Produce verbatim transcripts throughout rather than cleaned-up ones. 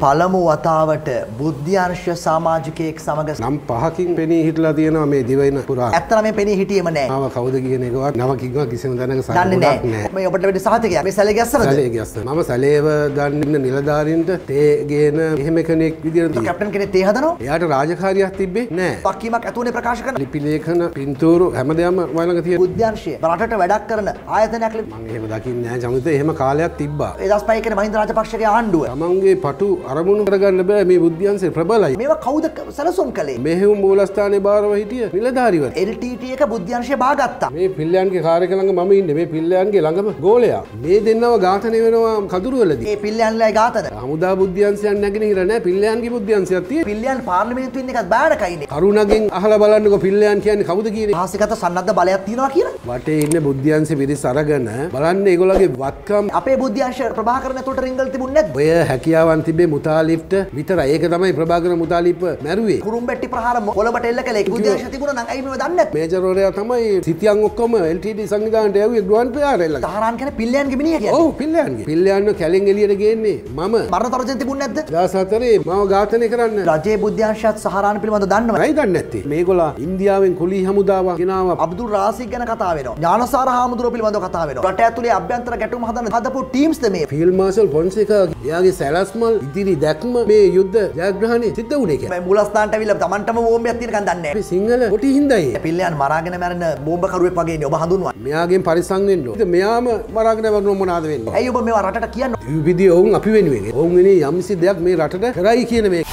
පළමු වතාවට බුද්ධ්‍යංශ සමාජිකයෙක් සමග නම් පහකින් පෙනී හිටලා තියෙනවා මේ දිවයින පුරා. ඇත්තටම මේ පෙනී හිටියේම නෑ. ආව කවුද කියන එකවත් නවකින්වත් කිසිම දැනක සාකච්ඡාවක් නෑ. මේ ඔබට වෙඩි සහතිකයක්. මේ සැලේ ගැස්සනද? සැලේ ගැස්සන. මම සැලේව ගන්න නිලධාරීන්ට තේ ගේන එහෙම කෙනෙක් විදියට කැප්ටන් කෙනෙක් තේ හදනවා. එයාට රාජකාරියක් තිබ්බේ නෑ. වක්කීමක් ඇතුනේ ප්‍රකාශ කරන ලිපි ලේඛන පින්තූරු හැමදේම මම ළඟ තියෙනවා. බුද්ධ්‍යංශය රටට වැඩක් කරන ආයතනයක් මම එහෙම දකින්නේ නෑ. ජමිත එහෙම කාලයක් තිබ්බා. ඒ දහස් පහේ මහින්ද රාජපක්ෂගේ ආණ්ඩුව. තමන්ගේ පටු අරමුණු කරගන්න බෑ මේ බුද්ධ්‍යංශේ ප්‍රබලයි. මේවා කවුද සැලසුම් කළේ? මෙහෙයුම් මූලස්ථානයේ බාරව හිටිය නිලධාරිවරු. එල් ටී ටී එක බුද්ධ්‍යංශය බාගත්තා. මේ පිල්ලයන්ගේ කාර්යක ළඟ මම ඉන්නේ. මේ පිල්ලයන්ගේ ළඟම ගෝලයා. මේ දෙන්නව ඝාතනය වෙනවා කඳුරුවලදී. මේ පිල්ලයන්ලයි ඝාතන. හමුදා බුද්ධ්‍යංශයන් නැගෙනහිර නෑ. පිල්ලයන්ගේ බුද්ධ්‍යංශයක් තියෙන. පිල්ලයන් පාර්ලිමේන්තුවෙන් එකත් බෑනකයිනේ. කරුණගෙන් අහලා බලන්නකො පිල්ලයන් කියන්නේ කවුද කියන්නේ? ආසිකත සන්නද්ධ බලයක් තියෙනවා කියලා. වටේ ඉන්න බුද්ධ්‍යංශ පිරිස අරගෙන බලන්න ඒගොල්ලෝගේ වත්කම්. අපේ බුද්ධ්‍යංශ ප්‍රභාකරන් ඇතුළට රින්ගල් තිබුණේ නැද්ද? ඔය හැකියාවන් තිබේ මුතාලිප්ට විතරයි. ඒක තමයි ප්‍රභාකරන් මුතාලිප් මැරුවේ. කුරුම්බැට්ටි ප්‍රහාර කොළඹට එල්ල කළේ. බුද්ධ්‍යංශ තිබුණා නම් ඇයි මේව දන්නේ නැත්තේ? මේජර්වරයා තමයි සිතියන් ඔක්කොම එල් ටී ටී සංවිධානයට යවුවේ ගුවන් ප්‍රහාර එල්ල. තහරාන් කියන්නේ පිල්ලයන්ගේ මිනිහ කියන්නේ. ඔව් පිල්ලයන්ගේ. පිල්ලයන්ව කැලෙන් එළියට ගේන්නේ මම. මරණ තරජෙන් තිබුණේ නැද්ද? දහස් හතරේ මාව ඝාතනය කරන්න. රජයේ බුද්ධ්‍යංශයත් සහරාන් පිළිබඳව දන්නවද? නයි දන්නේ නැත්තේ. මේගොල්ලෝ ඉන්දියාවෙන් කුලී හමුදාවක් ගෙනාවා. අබ්දුල් රාසික් ගැන කතා වෙනවා. ඥානසාර හාමුදුරුවෝ පිළිබඳව කතා වෙනවා. රට ඇතුලේ අභ්‍යන්තර ගැටුම් හදන හදපු ටීම්ස්ද මේ? ෆීල්ඩ් මාර්ෂල් ෆොන්සේකා එයාගේ සැලැස්මල් ඉදිරි දැක්ම මේ යුද්ධ ජයග්‍රහණය සිද්ධ වුණේ කියලා. මේ මූලස්ථානට ඇවිල්ලා Tamanටම බෝම්බයක් තියෙනකන් දන්නේ නැහැ. අපි සිංහල කොටි හින්දායි. පිල්ලයන් මරාගෙන මැරෙන බෝම්බ කරුවෙක් වගේ ඉන්නේ ඔබ හඳුන්වන්නේ. මෙයාගෙන් පරිස්සම් වෙන්න ඕනේ. මෙයාම මරාගෙන මරන මොනවාද වෙන්නේ? ඇයි ඔබ මේවා රටට කියන්නේ? විවිධ ඔවුන් අපි වෙනුවෙන්. ඔවුන් වෙනේ යම්සි දෙයක් මේ රටට කරයි කියන මේ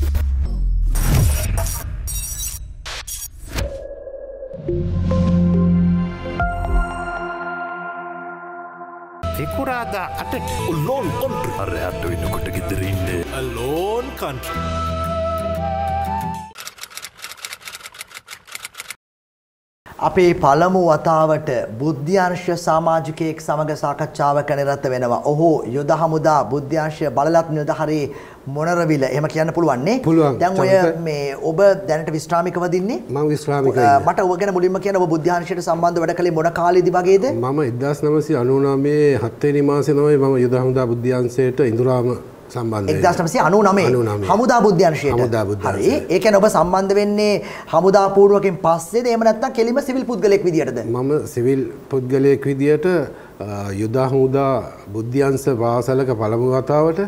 Fikurada attack alone country. Arre atto innoකොට ගෙදර ඉන්නේ alone country. අපේ පළමු වතාවට බුද්ධ්‍යංශ සමාජිකයෙක් සමග සාකච්ඡාවක නිරත වෙනවා. ඔහු යුද හමුදා බුද්ධ්‍යංශ බලලත් නිලධාරී මොනරවිල එහෙම කියන්න පුළුවන් නේ? දැන් ඔය මේ ඔබ දැනට විශ්‍රාමිකවද ඉන්නේ? මම විශ්‍රාමිකයි. මට ඔබ ගැන මුලින්ම කියන්න ඔබ බුද්ධ්‍යංශයට සම්බන්ධ වැඩ කළේ මොන කාලෙදි වගේද? මම එක්දාස් නවසිය අනූනවය හත් වෙනි මාසේ තමයි මම යුද හමුදා බුද්ධ්‍යංශයට ඉඳුරාම සම්බන්ධ එක්දාස් නවසිය අනූනවය හමුදා බුද්ධ්‍යංශයට. හමුදා බුද්ධ්‍යංශය. හරි. ඒ කියන්නේ ඔබ සම්බන්ධ වෙන්නේ හමුදා පූර්වකෙන් පස්සේද එහෙම නැත්නම් කෙලිම සිවිල් පුද්ගලයෙක් විදියටද? මම සිවිල් පුද්ගලයෙක් විදියට යුද හමුදා බුද්ධ්‍යංශ වාසලක පළමු වතාවට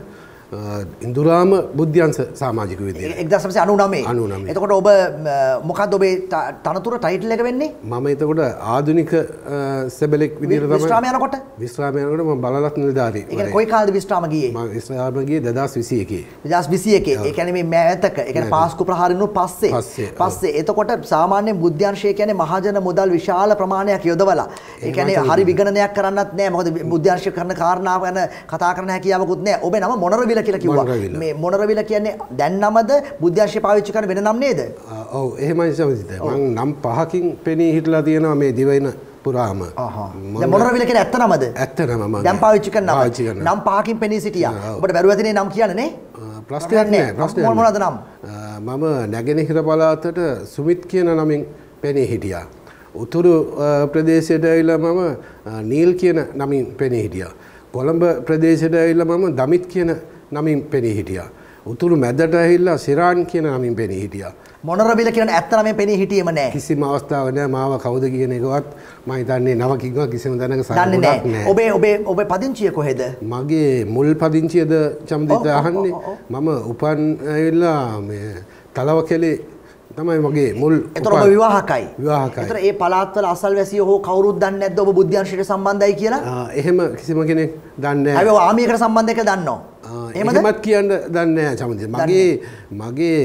ඉන්දුරාම බුද්ධ්‍යංශ සමාජික විදියට එක්දාස් නවසිය අනූනවය. එතකොට ඔබ මොකක්ද ඔබේ තනතුර ටයිටල් එක වෙන්නේ? මම එතකොට ආධුනික සෙබලෙක් විදියට තමයි විශ්‍රාම යනකොට විශ්‍රාම යනකොට මම බලලත් නිලධාරී. ඒ කියන්නේ කොයි කාලෙද විශ්‍රාම ගියේ? මම විශ්‍රාම ගියේ දෙදාස් විසි එකේ. දෙදාස් විසි එකේ. ඒ කියන්නේ මේ මෑතක. ඒ කියන්නේ පාස්කු ප්‍රහාරිනු පස්සේ. පස්සේ. එතකොට සාමාන්‍ය බුද්ධ්‍යංශය කියන්නේ මහජන මුදල් විශාල ප්‍රමාණයක් යොදවලා. ඒ කියන්නේ හරි විගණනයක් කරන්නත් නෑ. මොකද බුද්ධ්‍යංශය කරන කාරණාව ගැන කතා කරන්න හැකියාවකුත් නෑ. ඔබේ නම මොනරවිල කියලා කිව්වා. මේ මොනරවිල කියන්නේ දැන් නමද බුද්ධ්‍යංශය පාවිච්චි කරන වෙන නම නේද? ඔව් එහෙමයි සමිතිත. මම නම් පහකින් පෙනී හිටලා තියෙනවා මේ දිවයින පුරාම. දැන් මොනරවිල කියන්නේ ඇත්ත නමද? ඇත්ත නම මම. දැන් පාවිච්චි කරන නම. නම් පහකින් පෙනී සිටියා. ඔබට බැරුව ඇතිනේ නම් කියන්න නේ? ප්‍රශ්නයක් නෑ. ප්‍රශ්නයක් මොන මොනවාද නම්? මම නැගෙනහිර පළාතට සුමිත් කියන නමින් පෙනී හිටියා. උතුරු ප්‍රදේශයට ඇවිල්ලා මම නීල් කියන නමින් පෙනී හිටියා. කොළඹ ප්‍රදේශයට ඇවිල්ලා මම දමිත් කියන නමින් පෙනී හිටියා. උතුරු මැදට ඇවිල්ලා සිරාන් කියන නමින් පෙනී හිටියා. මොනරවිල කියන ඇත්ත නමෙන් පෙනී හිටියේම නෑ. කිසිම අවස්ථාවක් නෑ මාව කවුද කියන එකවත් මම හිතන්නේ නවකින්වත් කිසිම දැනක සාකච්ඡාවක් නෑ. ඔබේ ඔබේ ඔබේ පදිංචිය කොහෙද? මගේ මුල් පදිංචියද චම්දිත අහන්නේ. මම උපන් ඇවිල්ලා මේ තලවකැලේ තමයි මගේ මුල්. ඒතර ඔබ විවාහකයි. විවාහකයි. ඒතර ඒ පළාත්වල අසල්වැසියෝ හෝ කවුරුත් දන්නේ නැද්ද ඔබ බුද්ධ්‍යංශයට සම්බන්ධයි කියලා? එහෙම කිසිම කෙනෙක් දන්නේ නැහැ. හැබැයි ඔය ආමියකට සම්බන්ධ එක දන්නෝ. එහෙමත් කියන්න දන්නේ නැහැ චමදිත. මගේ මගේ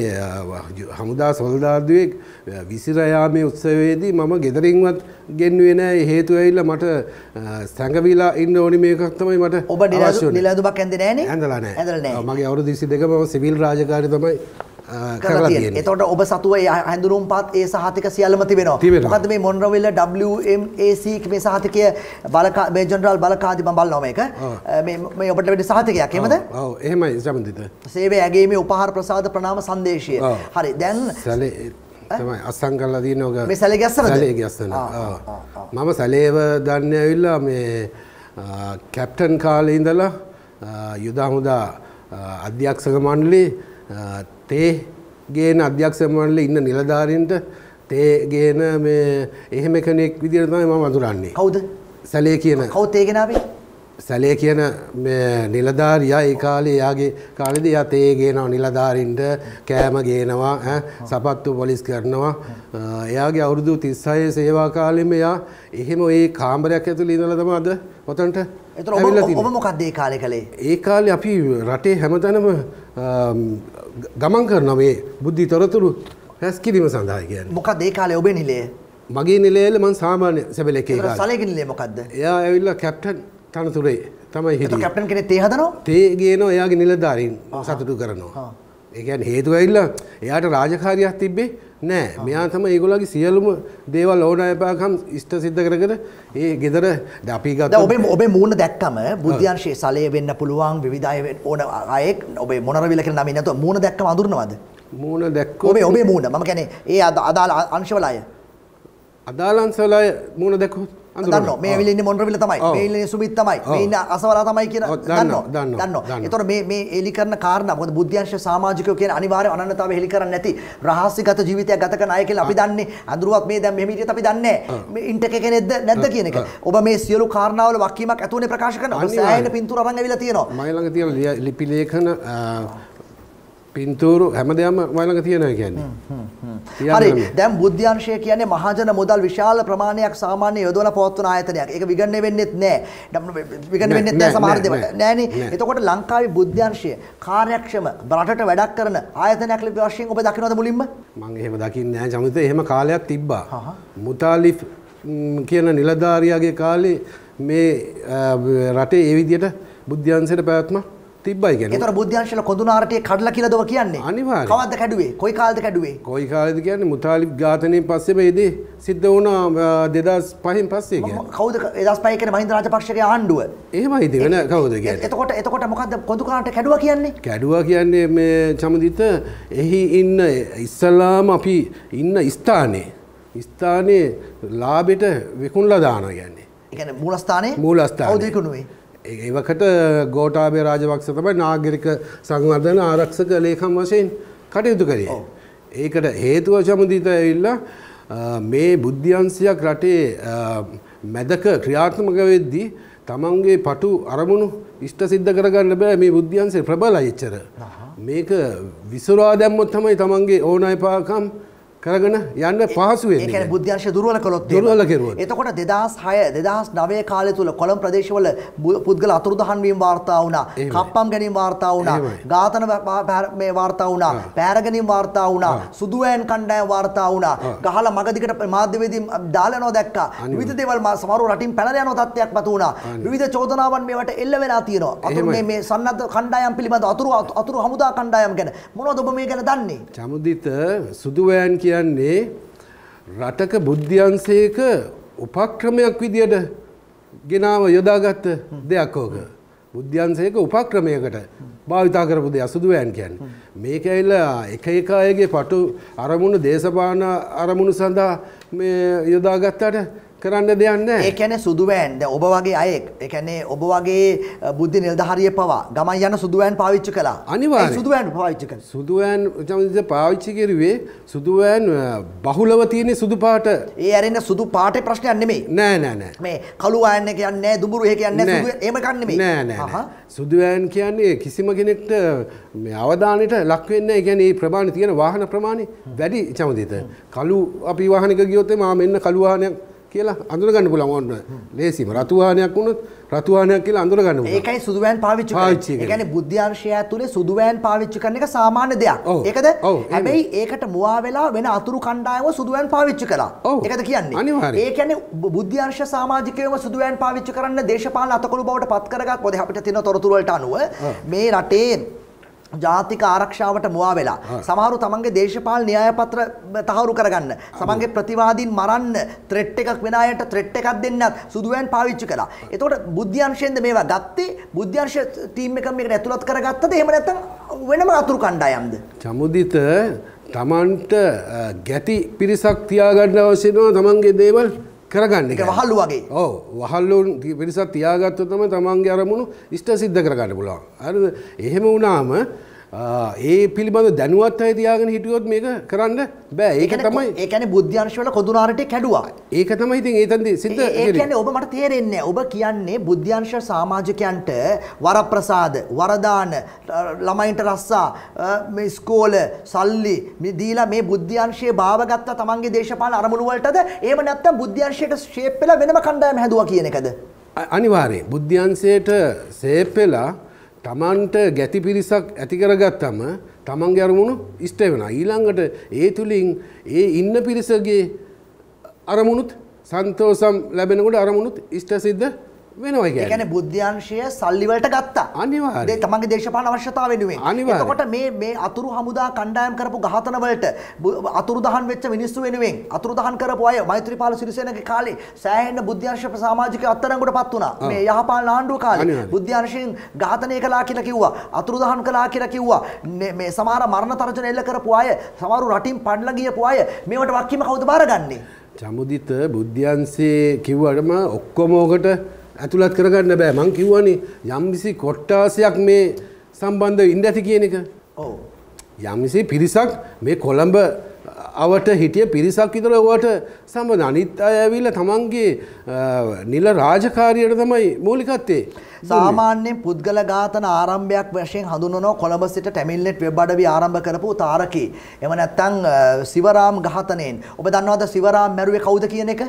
හමුදා සොල්දාදුවෙක් විසිර යාමේ උත්සවයේදී මම ගෙදරින්වත් ගෙන්නුවේ නැහැ. හේතුව ඇවිල්ලා මට සංගවිලා ඉන්න ඕනි මේකක් තමයි මට ඔබ නිලැඳුමක් ඇඳේ නැහනේ? ඇඳලා නැහැ. ඇඳලා නැහැ. මගේ අවුරුදු විසි දෙක මම සිවිල් රාජකාරී තමයි කරලා තියෙන්නේ. එතකොට ඔබ සතුව හැඳුනුම්පත් ඒ සහතික සියල්ලම තිබෙනවා. මොකද්ද මේ මොන්රවිල W M A C මේ සහතිකය බලකා මේ ජෙනරාල් බලකාදී මම බලනවා මේක. මේ මේ ඔබට වෙන්නේ සහතිකයක් එහෙමද? ඔව් එහෙමයි සම්බන්ධිත. සේවය ඇගීමේ උපහාර ප්‍රසාද ප්‍රණාම සංදේශය. හරි දැන් සැලේ තමයි අස්සම් කරලා තියෙන ඔක මේ සැලේ ගැස්සනද? සැලේ ගැස්සන. මම සැලේව දන්නේ ඇවිල්ලා මේ කැප්ටන් කාලේ ඉඳලා යුද හමුදා අධ්‍යක්ෂක මණ්ඩලේ තේ ගේන අධ්‍යක්ෂක මණ්ඩලේ ඉන්න නිලධාරීන්ට තේ ගේන මේ එහෙම කෙනෙක් විදිහට තමයි මම අඳුරන්නේ. කවුද? සැලේ කියන. කවුද තේ ගෙනාවේ? සැලේ කියන මේ නිලධාරියා ඒ කාලේ එයාගේ කාලේදී එයා තේ ගේනවා නිලධාරින්ට කෑම ගේනවා ඈ සපත්තු පොලිස් කරනවා එයාගේ අවුරුදු තිස් හය සේවා කාලෙම එයා එහෙම ඒ කාමරයක් ඇතුළේ ඉඳලා තමයි අද ඔතනට ඒතර ඔබ ඔබ මොකක්ද ඒ කාලේ කළේ? ඒ කාලේ අපි රටේ හැමතැනම ගමන් කරනවා මේ බුද්ධි තොරතුරු රැස් කිරීම සඳහා කියන්නේ. මොකක්ද ඒ කාලේ ඔබේ නිලය? මගේ නිලයල මම සාමාන්‍ය සැබලකේ කාලේ. සැලේගේ නිලය මොකක්ද? එයා ඇවිල්ලා කැප්ටන් තනතුරේ තමයි හිටියේ. කැප්ටන් කෙනෙක් තේ හදනවා? තේ ගේනවා එයාගේ නිලධාරීන් සතුටු කරනවා. ඒ කියන්නේ හේතුව ඇවිල්ලා එයාට රාජකාරියක් තිබ්බේ නෑ. මෙයා තමයි ඒගොල්ලෝගේ සියලුම දේවල් ඕනෑපාකම් ඉෂ්ට සිද්ධ කරගෙන ඒ ගෙදර අපි ගත්තා. දැන් ඔබේ ඔබේ මූණ දැක්කම බුද්ධ්‍යංශයේ සලේ වෙන්න පුළුවන් විවිධ අය ඕන අයෙක් ඔබේ මොනරවිල කියලා නමින් නැතුව මූණ දැක්කම අඳුරනවද? මූණ දැක්කොත් ඔබේ ඔබේ මූණ මම කියන්නේ ඒ අදාළ අංශවල අය. අදාළ අංශවල අය මූණ දැක්කොත් දන්නවා මේ ඇවිල්ලා ඉන්නේ මොනරවිල තමයි මේ ඉන්නේ සුමිත් තමයි මේ ඉන්නේ අසවලා තමයි කියන දන්නවා දන්නවා ඒතකොට මේ මේ එලි කරන කාරණා මොකද බුද්ධ්‍යංශ සමාජිකයෝ කියන අනිවාර්ය අනන්‍යතාවය හෙලි කරන්නේ නැති රහස්‍යගත ජීවිතයක් ගත කරන අය කියලා අපි දන්නේ අඳුරුවත් මේ දැන් මෙහෙම හිටියත් අපි දන්නේ මේ ඉන්ටර්කේ කෙනෙක්ද නැද්ද කියන එක ඔබ මේ සියලු කාරණාවල වක්කීමක් ඇතුළේ ප්‍රකාශ කරනවා ඔබ සෑහෙන පින්තූර අරන් ඇවිල්ලා තියෙනවා මයි ළඟ තියෙන ලිපි ලේඛන පින්තූරු හැමදේම මයි ළඟ තියෙනවා කියන්නේ. හරි. දැන් බුද්ධ්‍යංශය කියන්නේ මහජන මුදල් විශාල ප්‍රමාණයක් සාමාන්‍ය යොදවලා පවත්වන ආයතනයක්. ඒක විගණනය වෙන්නේත් නැහැ. විගණනය වෙන්නේත් නැහැ සමහර දේවල්. නෑනේ. එතකොට ලංකාවේ බුද්ධ්‍යංශය කාර්යක්ෂම රටට වැඩක් කරන ආයතනයක් වශයෙන් ඔබ දකින්නවද මුලින්ම? මම එහෙම දකින්නේ නැහැ. චමිත එහෙම කාලයක් තිබ්බා. මුතාලිෆ් කියන නිලධාරියාගේ කාලේ මේ රටේ ඒ විදිහට බුද්ධ්‍යංශයට පැවැත්ම තිබ්බයි කියන්නේ. ඒතර බුද්ධ්‍යංශල කොඳුනාරටේ කඩලා කියලාද ඔබ කියන්නේ? අනිවාර්යයෙන්. කවද්ද කැඩුවේ? කොයි කාලෙද කැඩුවේ? කොයි කාලෙද කියන්නේ මුතාලිබ් ඝාතනයෙන් පස්සේ මේ දේ සිද්ධ වුණා දෙදාස් පහෙන් පස්සේ කියන්නේ. කවුද දෙදාස් පහ කියන්නේ මහින්ද රාජපක්ෂගේ ආණ්ඩුව? එහෙමයි ඉතින් වෙන කවුද කියන්නේ? එතකොට එතකොට මොකද්ද කොඳුනාරට කැඩුවා කියන්නේ? කැඩුවා කියන්නේ මේ චමුදිත එහි ඉන්න ඉස්සලාම අපි ඉන්න ස්ථානේ ස්ථානේ ලාභෙට විකුණලා දානවා කියන්නේ. ඒ කියන්නේ මූලස්ථානේ? මූලස්ථානේ. කවුද විකුණුවේ? ඒවකට ගෝඨාභය රාජපක්ෂ තමයි නාගරික සංවර්ධන ආරක්ෂක ලේකම් වශයෙන් කටයුතු කරේ. ඒකට හේතුව චමුදිත ඇවිල්ලා මේ බුද්ධ්‍යංශයක් රටේ මැදක ක්‍රියාත්මක වෙද්දී තමන්ගේ පටු අරමුණු ඉෂ්ට සිද්ධ කරගන්න බෑ මේ බුද්ධ්‍යංශේ ප්‍රබලයි එච්චර. මේක විසුරා දැම්මොත් තමයි තමන්ගේ ඕනෑපාකම් කරගෙන යන්න පහසු වෙන්නේ. ඒ කියන්නේ බුද්ධ්‍යංශය දුර්වල කළොත් දුර්වල කෙරුවොත්. එතකොට දෙදාස් හය දෙදාස් නවය කාලය තුල කොළඹ ප්‍රදේශවල පුද්ගල අතුරුදහන් වීම වාර්තා වුණා. කප්පම් ගැනීම වාර්තා වුණා. ඝාතන මේ වාර්තා වුණා. පැහැර ගැනීම වාර්තා වුණා. සුදුවෑන් කණ්ඩායම් වාර්තා වුණා. ගහලා මගදිකට මාධ්‍යවේදී දාලා යනවා දැක්කා. විවිධ දේවල් සමහරව රටින් පැනලා යන තත්ත්වයක් මත වුණා. විවිධ චෝදනාවන් මේවට එල්ල වෙලා තියෙනවා. අතුරු මේ මේ සන්නද්ධ කණ්ඩායම් පිළිබඳ අතුරු අතුරු හමුදා කණ්ඩායම් ගැන මොනවද ඔබ මේ ගැන දන්නේ? චමුදිත සුදුවෑන් කියන්නේ රටක බුද්ධ්‍යංශයක උපක්‍රමයක් විදියට ගෙනාව යොදාගත්ත දෙයක් ඕක. බුද්ධ්‍යංශයක උපක්‍රමයකට භාවිතා කරපු දෙයක් සුදුවෑන් කියන්නේ. මේක ඇවිල්ලා එක එක අයගේ පටු අරමුණු දේශපාලන අරමුණු සඳහා මේ යොදාගත්තට කරන්න දෙයක් නැහැ. ඒ කියන්නේ සුදුවෑන් දැන් ඔබ වගේ අයෙක් ඒ කියන්නේ ඔබ වගේ බුද්ධි නිලධාරියෙ පවා ගමන් යන සුදුවෑන් පාවිච්චි කළා. අනිවාර්යයෙන්. ඒ සුදුවෑන් පාවිච්චි කළා. සුදුවෑන් චමිත පාවිච්චි කරුවේ සුදුවෑන් බහුලව තියෙන සුදු පාට. ඒ ඇරෙන්න සුදු පාටේ ප්‍රශ්නයක් නෙමෙයි. නෑ නෑ නෑ. මේ කළු වෑන් එක කියන්නේ නෑ දුඹුරු එක කියන්නේ නෑ සුදු එහෙම කන්නේ නෙමෙයි. නෑ නෑ නෑ. සුදුවෑන් කියන්නේ කිසිම කෙනෙක්ට මේ අවධානයට ලක් වෙන්නේ නැහැ. ඒ කියන්නේ මේ ප්‍රමාණය තියෙන වාහන ප්‍රමාණය වැඩි චමිත. කළු අපි වාහනයක ගියොත් එහම මෙන්න කළු වාහනයක් කියලා අඳුර ගන්න පුළුවන් ඕන ලේසිම රතු වාහනයක් වුණොත් රතු වාහනයක් කියලා අඳුර ගන්න පුළුවන්. ඒකයි සුදු වෑන් පාවිච්චි කරන්නේ. ඒ කියන්නේ බුද්ධ්‍යංශය ඇතුලේ සුදු වෑන් පාවිච්චි කරන එක සාමාන්‍ය දෙයක්. ඒකද? හැබැයි ඒකට මුවා වෙලා වෙන අතුරු කණ්ඩායම සුදු වෑන් පාවිච්චි කළා. ඒකද කියන්නේ? ඒ කියන්නේ බුද්ධ්‍යංශ සමාජිකයෝම සුදු වෑන් පාවිච්චි කරන්න දේශපාලන අතකොළු බවට පත් කරගත් පොඩි අපිට තියෙන තොරතුරු වලට අනුව මේ රටේ ජාතික ආරක්ෂාවට මුවා වෙලා සමහරු තමන්ගේ දේශපාලන න්‍යාය පත්‍ර තහවුරු කරගන්න සමන්ගේ ප්‍රතිවාදීන් මරන්න ත්‍රෙට් එකක් වෙන අයට ත්‍රෙට් එකක් දෙන්නත් සුදුවෑන් පාවිච්චි කළා. එතකොට බුද්ධ්‍යංශයෙන්ද මේවා ගත්තේ බුද්ධ්‍යංශ ටීම් එකක් මේකට ඇතුළත් කරගත්තද එහෙම නැත්නම් වෙනම අතුරු කණ්ඩායම්ද? චමුදිත තමන්ට ගැති පිරිසක් තියාගන්න අවශ්‍ය වෙනවා තමන්ගේ දේවල් කරගන්න ඒක වහල්ලු වගේ. ඔව් වහල්ලු පිරිසක් තියාගත්තොත් තමයි තමන්ගේ අරමුණු ඉෂ්ට සිද්ධ කරගන්න පුළුවන්. හරිද? එහෙම වුණාම ඒ පිළිබඳ දැනුවත් අය තියාගෙන හිටියොත් මේක කරන්න බෑ. ඒක තමයි ඒ කියන්නේ බුද්ධාංශ වල කොදුනාරටේ කැඩුවා. ඒක තමයි ඉතින් ඒතන්දි සිද්ධ ඒ කියන්නේ ඔබ මට තේරෙන්නේ නැහැ. ඔබ කියන්නේ බුද්ධාංශ සමාජිකයන්ට වරප්‍රසාද, වරදාන, ළමයින්ට රස්සා, මේ ඉස්කෝල සල්ලි මේ දීලා මේ බුද්ධාංශයේ භාවගත්ත තමන්ගේ දේශපාලන අරමුණු වලටද එහෙම නැත්නම් බුද්ධාංශයට ෂේප් වෙලා වෙනම කණ්ඩායම හැදුවා කියන එකද? අනිවාර්යයෙන් බුද්ධාංශයට ෂේප් වෙලා තමන්ට ගැති පිරිසක් ඇති කරගත්තම තමන්ගේ අරමුණු ඉෂ්ට වෙනවා. ඊළඟට ඒ තුලින් ඒ ඉන්න පිරිසගේ අරමුණුත් සන්තෝෂම් ලැබෙනකොට අරමුණුත් ඉෂ්ට සිද්ධ වෙනවා කියන්නේ. ඒ කියන්නේ බුද්ධාංශය සල්ලි වලට ගත්තා. අනිවාර්යයෙන්. ඒ තමන්ගේ දේශපාලන අවශ්‍යතාව වෙනුවෙන්. එතකොට මේ මේ අතුරු හමුදා කණ්ඩායම් කරපු ඝාතන වලට අතුරු දහන් වෙච්ච මිනිස්සු වෙනුවෙන් අතුරු දහන් කරපු අය මෛත්‍රීපාල සිරිසේනගේ කාලේ සෑහෙන බුද්ධාංශ සමාජික අත්අඩංගුවටපත් වුණා. මේ යහපාලන ආණ්ඩුව කාලේ බුද්ධාංශයෙන් ඝාතනය කළා කියලා කිව්වා. අතුරු දහන් කළා කියලා කිව්වා. මේ සමහර මරණ තරජන එල්ල කරපු අය, සමහරු රටින් පඩලා ගියපු අය මේවට වක්කීම කවුද බාරගන්නේ? චමුදිත බුද්ධාංශයේ කිව්වටම ඔක්කොම ඔකට ඇතුළත් කරගන්න බෑ. මං කිව්වනේ යම්කිසි කොට්ටාසයක් මේ සම්බන්ධව ඉන්න ඇති කියන එක. ඔව්. යම්කිසි පිරිසක් මේ කොළඹ අවට හිටිය පිරිසක් විතර ඔවට සම්බන්ධ අනිත් අය ඇවිල්ලා තමන්ගේ නිල රාජකාරියට තමයි මූලිකත්වයේ. සාමාන්‍යයෙන් පුද්ගල ඝාතන ආරම්භයක් වශයෙන් හඳුන්වනවා කොළඹ සිට ටැමිල්නෙට් වෙබ් අඩවි ආරම්භ කරපු තාරකී. එහෙම නැත්නම් සිවරාම් ඝාතනයෙන්. ඔබ දන්නවද සිවරාම් මැරුවේ කවුද කියන එක?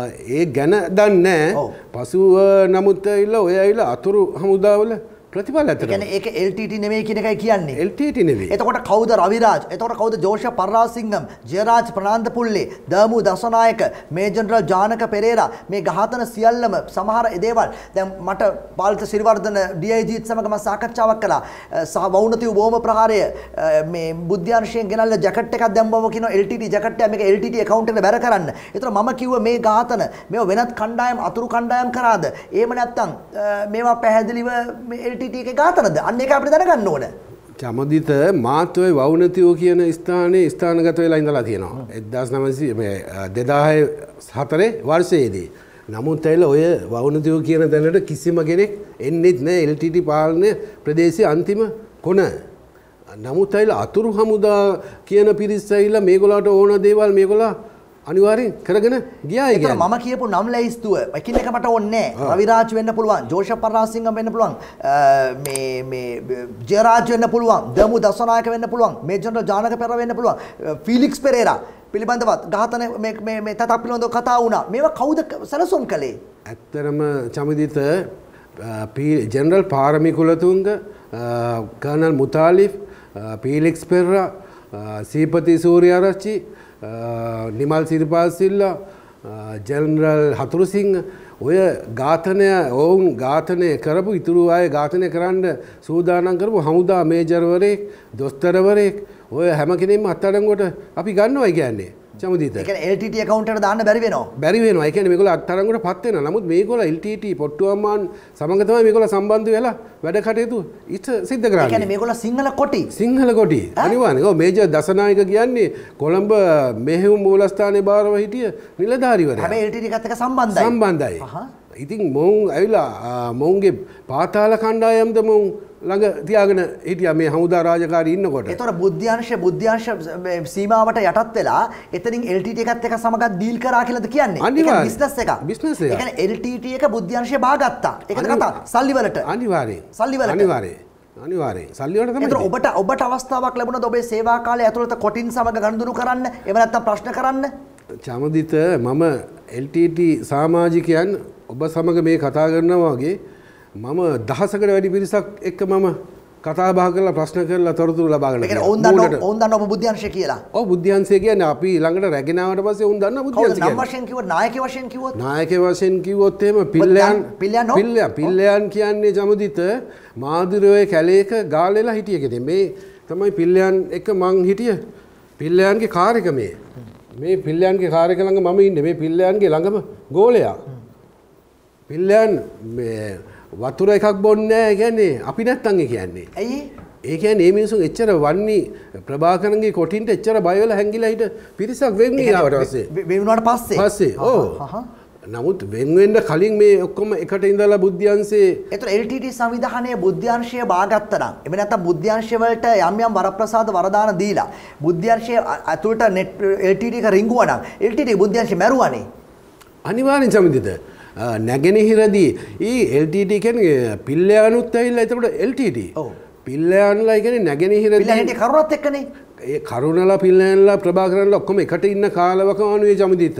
ඒ ගැන දන්නේ නැහැ. පසුව නමුත් ඇවිල්ලා ඔය ඇවිල්ලා අතුරු හමුදාවල ප්‍රතිඵල ඇතර. ඒ කියන්නේ ඒක එල් ටී ටී නෙමෙයි කියන එකයි කියන්නේ. එල් ටී ටී නෙමෙයි. එතකොට කවුද රවිරාජ්? එතකොට කවුද ජෝෂ පරාසිංගම්, ජයරාජ් ප්‍රනාන්දපුල්ලේ, දමු දසනායක, මේ ජනරල් ජානක පෙරේරා මේ ඝාතන සියල්ලම සමහර දේවල් දැන් මට පාලිත සිරිවර්ධන ඩී අයි ජීත් සමග මම සාකච්ඡාවක් කළා. සහ වවුනතිව බෝම ප්‍රහාරය මේ බුද්ධාංශයෙන් ගෙනල්ලා ජැකට් එකක් දැම්මම කියන එල් ටී ටී ජැකට් එක මේක එල් ටී ටී account එකට බැර කරන්න. ඒතර මම කිව්වා මේ ඝාතන මේව වෙනත් කණ්ඩායම් අතුරු කණ්ඩායම් කරාද? එහෙම නැත්නම් මේවා පැහැදිලිව මේ එල් ටී ටී එකේ ඝාතනද? අන්න ඒක අපිට දැනගන්න ඕන. චමදිත මාත් ඔය වවුනතිව කියන ස්ථානයේ ස්ථානගත වෙලා ඉඳලා තියෙනවා. එක්දාස් නවසිය මේ දෙදාහය හතරේ වර්ෂයේදී. නමුත් ඇවිල්ලා ඔය වවුනතිව කියන තැනට කිසිම කෙනෙක් එන්නෙත් නැහැ. එල් ටී ටී පාලනය ප්‍රදේශයේ අන්තිම කොන. නමුත් ඇවිල්ලා අතුරු හමුදා කියන පිරිස ඇවිල්ලා මේගොල්ලන්ට ඕන දේවල් මේගොල්ලෝ අනිවාර්යෙන් කරගෙන ගියා ඒ කියන්නේ. මම කියපු නම් ලැයිස්තුව එකින් එක මට ඕනේ නැහැ. රවිරාජ් වෙන්න පුළුවන්, ජෝෂ පරාසිංගම් වෙන්න පුළුවන්, මේ මේ ජයරාජ් වෙන්න පුළුවන්, දමු දසනායක වෙන්න පුළුවන්, මේ ජනරල් ජානක පෙරේරා වෙන්න පුළුවන්, ෆීලික්ස් පෙරේරා පිළිබඳව ඝාතන මේ මේ මේ තත්ත්ව පිළිබඳව කතා වුණා. මේවා කවුද සැලසුම් කළේ? ඇත්තරම චමදිත general Parami Kulatunga, colonel Muthalif, Felix Perera, Seepathi Sooriyarachchi, Nimal සිරිපාසිල්ලා, ජනරල් හතුරුසිංහ ඔය ඝාතනය ඔවුන් ඝාතනය කරපු ඉතුරු අය ඝාතනය කරන්න සූදානම් කරපු හමුදා මේජර්වරයෙක්, දොස්තරවරයෙක් ඔය හැම කෙනෙක්ම අත්අඩංගුවට අපි ගන්නවා කියන්නේ. චමුදිත. ඒ කියන්නේ එල් ටී ටී account එකට දාන්න බැරි වෙනවා. බැරි වෙනවා. ඒ කියන්නේ මේගොල්ලෝ අත්අඩංගුවට පත් වෙනවා. නමුත් මේගොල්ලෝ එල් ටී ටී පොට්ටුවම්මාන් සමග තමයි මේගොල්ලෝ සම්බන්ධ වෙලා වැඩ කටයුතු ඉෂ්ට සිද්ධ කරන්නේ. ඒ කියන්නේ මේගොල්ලෝ සිංහල කොටි. සිංහල කොටි. අනිවාර්යයෙන්. ඔව් මේජර් දසනායක කියන්නේ කොළඹ මෙහෙයුම් මූලස්ථානයේ බාරව හිටිය නිලධාරිවරයා. හැබැයි එල් ටී ටී එකත් එක්ක සම්බන්ධයි. සම්බන්ධයි. ඉතින් මොවුන් ඇවිල්ලා මොවුන්ගේ පාතාල කණ්ඩායම්ද මොවුන් ළඟ තියාගෙන හිටියා මේ හමුදා රාජකාරී ඉන්නකොට. ඒතර බුද්ධාංශ බුද්ධාංශ සීමාවට යටත් වෙලා එතනින් එල් ටී ටී එකත් එක්ක සමග ඩීල් කරා කියලාද කියන්නේ? ඒ කියන්නේ බිස්නස් එක. බිස්නස් එක. ඒ කියන්නේ එල් ටී ටී එක බුද්ධාංශය බාගත්තා. ඒකද කතා. සල්ලි වලට. අනිවාර්යයෙන්. සල්ලි වලට. අනිවාර්යයෙන්. අනිවාර්යයෙන්. සල්ලි වලට තමයි. ඒතර ඔබට ඔබට අවස්ථාවක් ලැබුණාද ඔබේ සේවා කාලය ඇතුළත කොටින් සමග ගනුදෙනු කරන්න? එහෙම නැත්නම් ප්‍රශ්න කරන්න? චමදිත මම එල් ටී ටී සමාජිකයන් ඔබ සමග මේ කතා කරනවා වගේ මම දහසකට වැඩි පිරිසක් එක්ක මම කතා බහ කරලා ප්‍රශ්න කරලා තොරතුරු ලබා ගන්න. ඒ කියන්නේ ඔවුන් දන්නවා ඔවුන් දන්නවා ඔබ බුද්ධාංශය කියලා. ඔව් බුද්ධාංශය කියන්නේ අපි ළඟට රැගෙන ආවට පස්සේ ඔවුන් දන්නවා බුද්ධාංශය කියන්නේ. නම් වශයෙන් කිව්වොත් නායක වශයෙන් කිව්වොත් නායක වශයෙන් කිව්වොත් එහෙම පිල්ලයන් පිල්ලයන් පිල්ලයන් පිල්ලයන් කියන්නේ ජමුදිත මාදුරේ කැලේක ගාලෙලා හිටිය කෙනෙක්. මේ තමයි පිල්ලයන් එක මං හිටිය. පිල්ලයන්ගේ කාර් එක මේ. මේ පිල්ලයන්ගේ කාර් එක ළඟ මම ඉන්නේ. මේ පිල්ලයන්ගේ ළඟම ගෝලයා. පිල්ලයන් මේ වතුර එකක් බොන්නේ නැහැ කියන්නේ අපි නැත්තම් ඒ කියන්නේ. ඇයි? ඒ කියන්නේ මේ මිනිස්සු එච්චර වන්නි ප්‍රභාකරන්ගේ කොටින්ට එච්චර බය වෙලා හැංගිලා හිට පිරිසක් වෙන්නේ ආවට පස්සේ. වෙ වුණාට පස්සේ. පස්සේ. ඔව්. නමුත් වෙන වෙන්න කලින් මේ ඔක්කොම එකට ඉඳලා බුද්ධ්‍යංශේ ඒතර එල් ටී ටී සංවිධානයේ බුද්ධ්‍යංශය බාගත්ත නම් එමෙ නැත්නම් බුද්ධ්‍යංශය වලට යම් යම් වරප්‍රසාද වරදාන දීලා බුද්ධ්‍යංශය ඇතුළට නෙට් එල් ටී ටී එක රිංගුවා නම් එල් ටී ටී බුද්ධ්‍යංශය මැරුවානේ අනිවාර්යෙන් සමිතිත නැගෙනහිරදී ඊ එල් ටී ටී කියන්නේ පිල්ලයානුත් ඇවිල්ලා එතකොට එල් ටී ටී ඔව් පිල්ලයාන්ලා කියන්නේ නැගෙනහිරදී පිල්ලයන්ට කරුණත් එක්කනේ ඒ කරුණලා පිල්ලයන්ලා ප්‍රභාකරන්ලා ඔක්කොම එකට ඉන්න කාලවකවානුවේ සමිතිත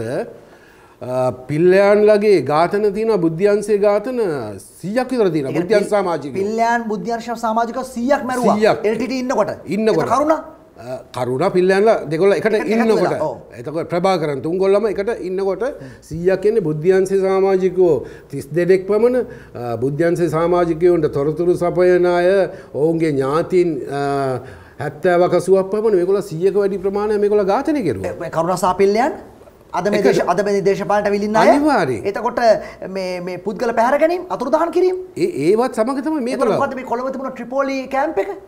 පිල්ලයන්ලගේ ඝාතන තියෙනවා බුද්ධ්‍යංශයේ ඝාතන සීයක් විතර තියෙනවා බුද්ධ්‍යංශ සමාජිකයෝ පිල්ලයන් බුද්ධ්‍යංශ සමාජිකයෝ සීයක් මැරුවා එල් ටී ටී ඉන්නකොට ඉන්නකොට කරුණා කරුණා පිල්ලයන්ලා දෙකොල්ල එකට ඉන්නකොට එතකොට ප්‍රභාකරන් තුන්ගොල්ලම එකට ඉන්නකොට සීයක් කියන්නේ බුද්ධ්‍යංශේ සමාජිකයෝ තිස් දෙනෙක් පමණ බුද්ධ්‍යංශේ සමාජිකයෝන්ට තොරතුරු සපයන අය ඔවුන්ගේ ඥාතීන් හැත්තෑවක අසූවක් පමණ මේගොල්ලෝ සීයක වැඩි ප්‍රමාණයක් මේගොල්ලෝ ඝාතනය කෙරුවා කරුණා සහ පිල්ලයන් අද මේ දේශ අද මේ දේශපාලනට විලින්න අය අනිවාර්යයෙන් එතකොට මේ මේ පුද්ගල පැහැර ගැනීම අතුරුදහන් කිරීම ඒ ඒවත් සමග තමයි මේගොල්ලෝ මොකද මේ කොළඹ තිබුණ ට්‍රිපෝලි කැම්ප් එක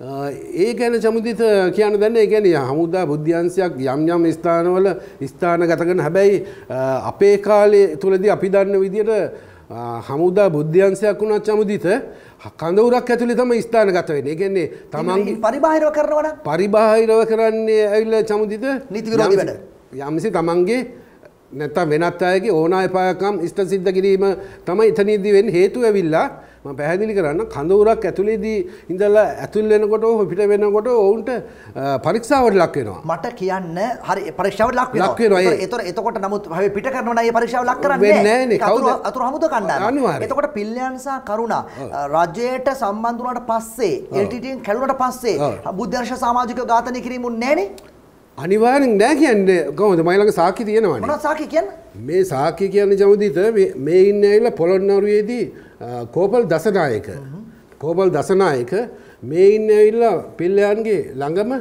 ඒ ගැන සමුදිත කියන්න දන්නේ ඒ කියන්නේ හමුදා බුද්ධ්‍යංශයක් යම් යම් ස්ථානවල ස්ථානගත කරන හැබැයි අපේ කාලේ තුලදී අපි දන්න විදිහට හමුදා බුද්ධ්‍යංශයක් වුණත් සමුදිත කඳවුරක් ඇතුලේ තමයි ස්ථානගත වෙන්නේ. ඒ කියන්නේ තමන්ගේ පරිබාහිරව කරනවා නම් පරිබාහිරව කරන්නේ ඇවිල්ලා සමුදිත නීති විරෝධී වැඩ. යම්සි තමන්ගේ නැත්තම් වෙනත් අයගේ ඕනෑපායකම් ඉෂ්ට සිද්ධ කිරීම තමයි එතනදී වෙන්නේ හේතුව ඇවිල්ලා මම පැහැදිලි කරන්න කඳවුරක් ඇතුලේදී ඉඳලා ඇතුල් වෙනකොට හෝ පිට වෙනකොට ඔවුන්ට පරීක්ෂාවට ලක් වෙනවා. මට කියන්න හරි පරීක්ෂාවට ලක් ලක් වෙනවා. ඒතර එතකොට නමුත් හැබැයි පිට කරනවා නම් ඒ පරීක්ෂාව ලක් කරන්නේ නැහැ. කවුද අතුරු හමුද කණ්ඩායම. අනිවාර්යයෙන්. එතකොට පිල්ලයන් සහ කරුණා රජයට සම්බන්ධ වුණාට පස්සේ එල් ටී ටී කැළුණාට පස්සේ බුද්ධාංශ සමාජිකව ඝාතනය කිරීමුන් නැහනේ. අනිවාර්යෙන් නෑ කියන්නේ කොහොමද මයි ළඟ සාක්ෂි තියෙනවනේ. මොනවද සාක්ෂි කියන්නේ? මේ සාක්ෂි කියන්නේ ජමුදිත මේ ඉන්නේ ඇවිල්ලා පොළොන්නරුවේදී කෝපල් දසනායක. කෝපල් දසනායක මේ ඉන්නේ ඇවිල්ලා පිල්ලයන්ගේ ළඟම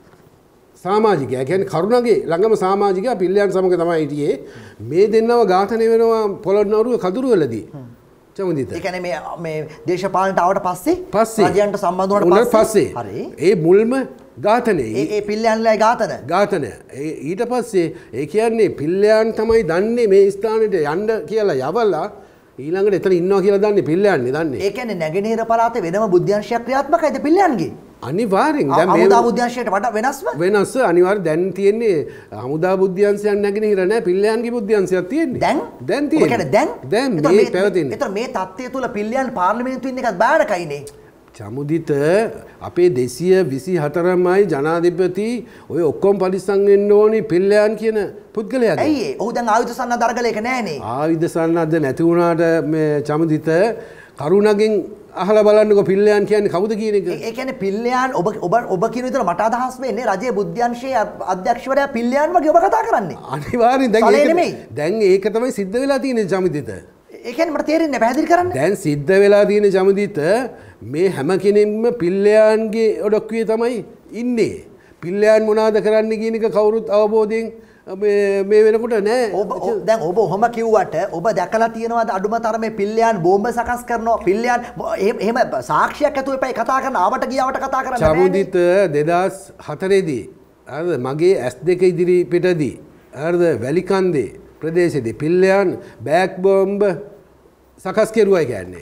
සමාජිකයා. කියන්නේ කරුණගේ ළඟම සමාජිකයා පිල්ලයන් සමග තමයි හිටියේ. මේ දෙන්නව ඝාතනය වෙනවා පොළොන්නරුව කඳුරුවලදී. ජමුදිත. ඒ කියන්නේ මේ මේ දේශපාලනට ආවට පස්සේ පස්සේ රජයන්ට සම්බන්ධ වුණාට පස්සේ හරි. ඒ මුල්ම ඝාතනයේ ඒ ඒ පිල්ලයන්ලා ඝාතන ඝාතනය ඊට පස්සේ ඒ කියන්නේ පිල්ලයන් තමයි දන්නේ මේ ස්ථානෙට යන්න කියලා යවලා ඊළඟට එතන ඉන්නවා කියලා දන්නේ පිල්ලයන්නේ දන්නේ. ඒ කියන්නේ නැගෙනහිර පළාතේ වෙනම බුද්ධ්‍යංශයක් ක්‍රියාත්මකයිද පිල්ලයන්ගේ? අනිවාර්යෙන් දැන් මේ හමුදා බුද්ධ්‍යංශයට වඩා වෙනස්ම වෙනස් අනිවාර්යෙන් දැන් තියෙන්නේ හමුදා බුද්ධ්‍යංශයක් නැගෙනහිර නෑ පිල්ලයන්ගේ බුද්ධ්‍යංශයක් තියෙන්නේ. දැන් දැන් තියෙන්නේ. ඔය කියන්නේ දැන් දැන් මේ පැවතින්නේ. ඒතර මේ තත්ත්වය තුල පිල්ලයන් පාර්ලිමේන්තුවේ ඉන්න එකත් බාරකයිනේ. චමුදිත අපේ දෙසිය විසි හතරමයි ජනාධිපති ඔය ඔක්කොම පරිස්සම් වෙන්න ඕනි පිල්ලයන් කියන පුද්ගලයාගේ. ඇයි ඒ? ඔහු දැන් ආයුධ සන්නද්ධ අරගල එක නෑනේ. ආයුධ සන්නද්ධ නැති වුණාට මේ චමුදිත කරුණගෙන් අහලා බලන්නකො පිල්ලයන් කියන්නේ කවුද කියන එක. ඒ කියන්නේ පිල්ලයන් ඔබ ඔබ ඔබ කියන විදිහට මට අදහස් වෙන්නේ රජයේ බුද්ධ්‍යංශයේ අධ්‍යක්ෂවරයා පිල්ලයන් වගේ ඔබ කතා කරන්නේ. අනිවාර්යෙන් දැන් ඒක දැන් ඒක තමයි සිද්ධ වෙලා තියෙන්නේ චමුදිත. ඒ කියන්නේ මට තේරෙන්නේ පැහැදිලි කරන්න. දැන් සිද්ධ වෙලා තියෙන චමුදිත මේ හැම කෙනෙක්ම පිල්ලයන්ගේ ඔඩොක්කුවේ තමයි ඉන්නේ. පිල්ලයන් මොනවද කරන්නේ කියන එක කවුරුත් අවබෝධයෙන් මේ මේ වෙනකොට නෑ. ඔබ දැන් ඔබ ඔහොම කිව්වට ඔබ දැකලා තියෙනවද අඩුම තරමේ පිල්ලයන් බෝම්බ සකස් කරනවා පිල්ලයන් එහෙම සාක්ෂියක් ඇතුව එපයි කතා කරන ආවට ගියාවට කතා කරන්න බෑනේ. චමුදිත දෙදාස් හතරේදී හරිද මගේ ඇස් දෙක ඉදිරි පිටදී හරිද වැලිකන්දේ ප්‍රදේශයේදී පිල්ලයන් බෑග් බෝම්බ සකස් කෙරුවා කියන්නේ.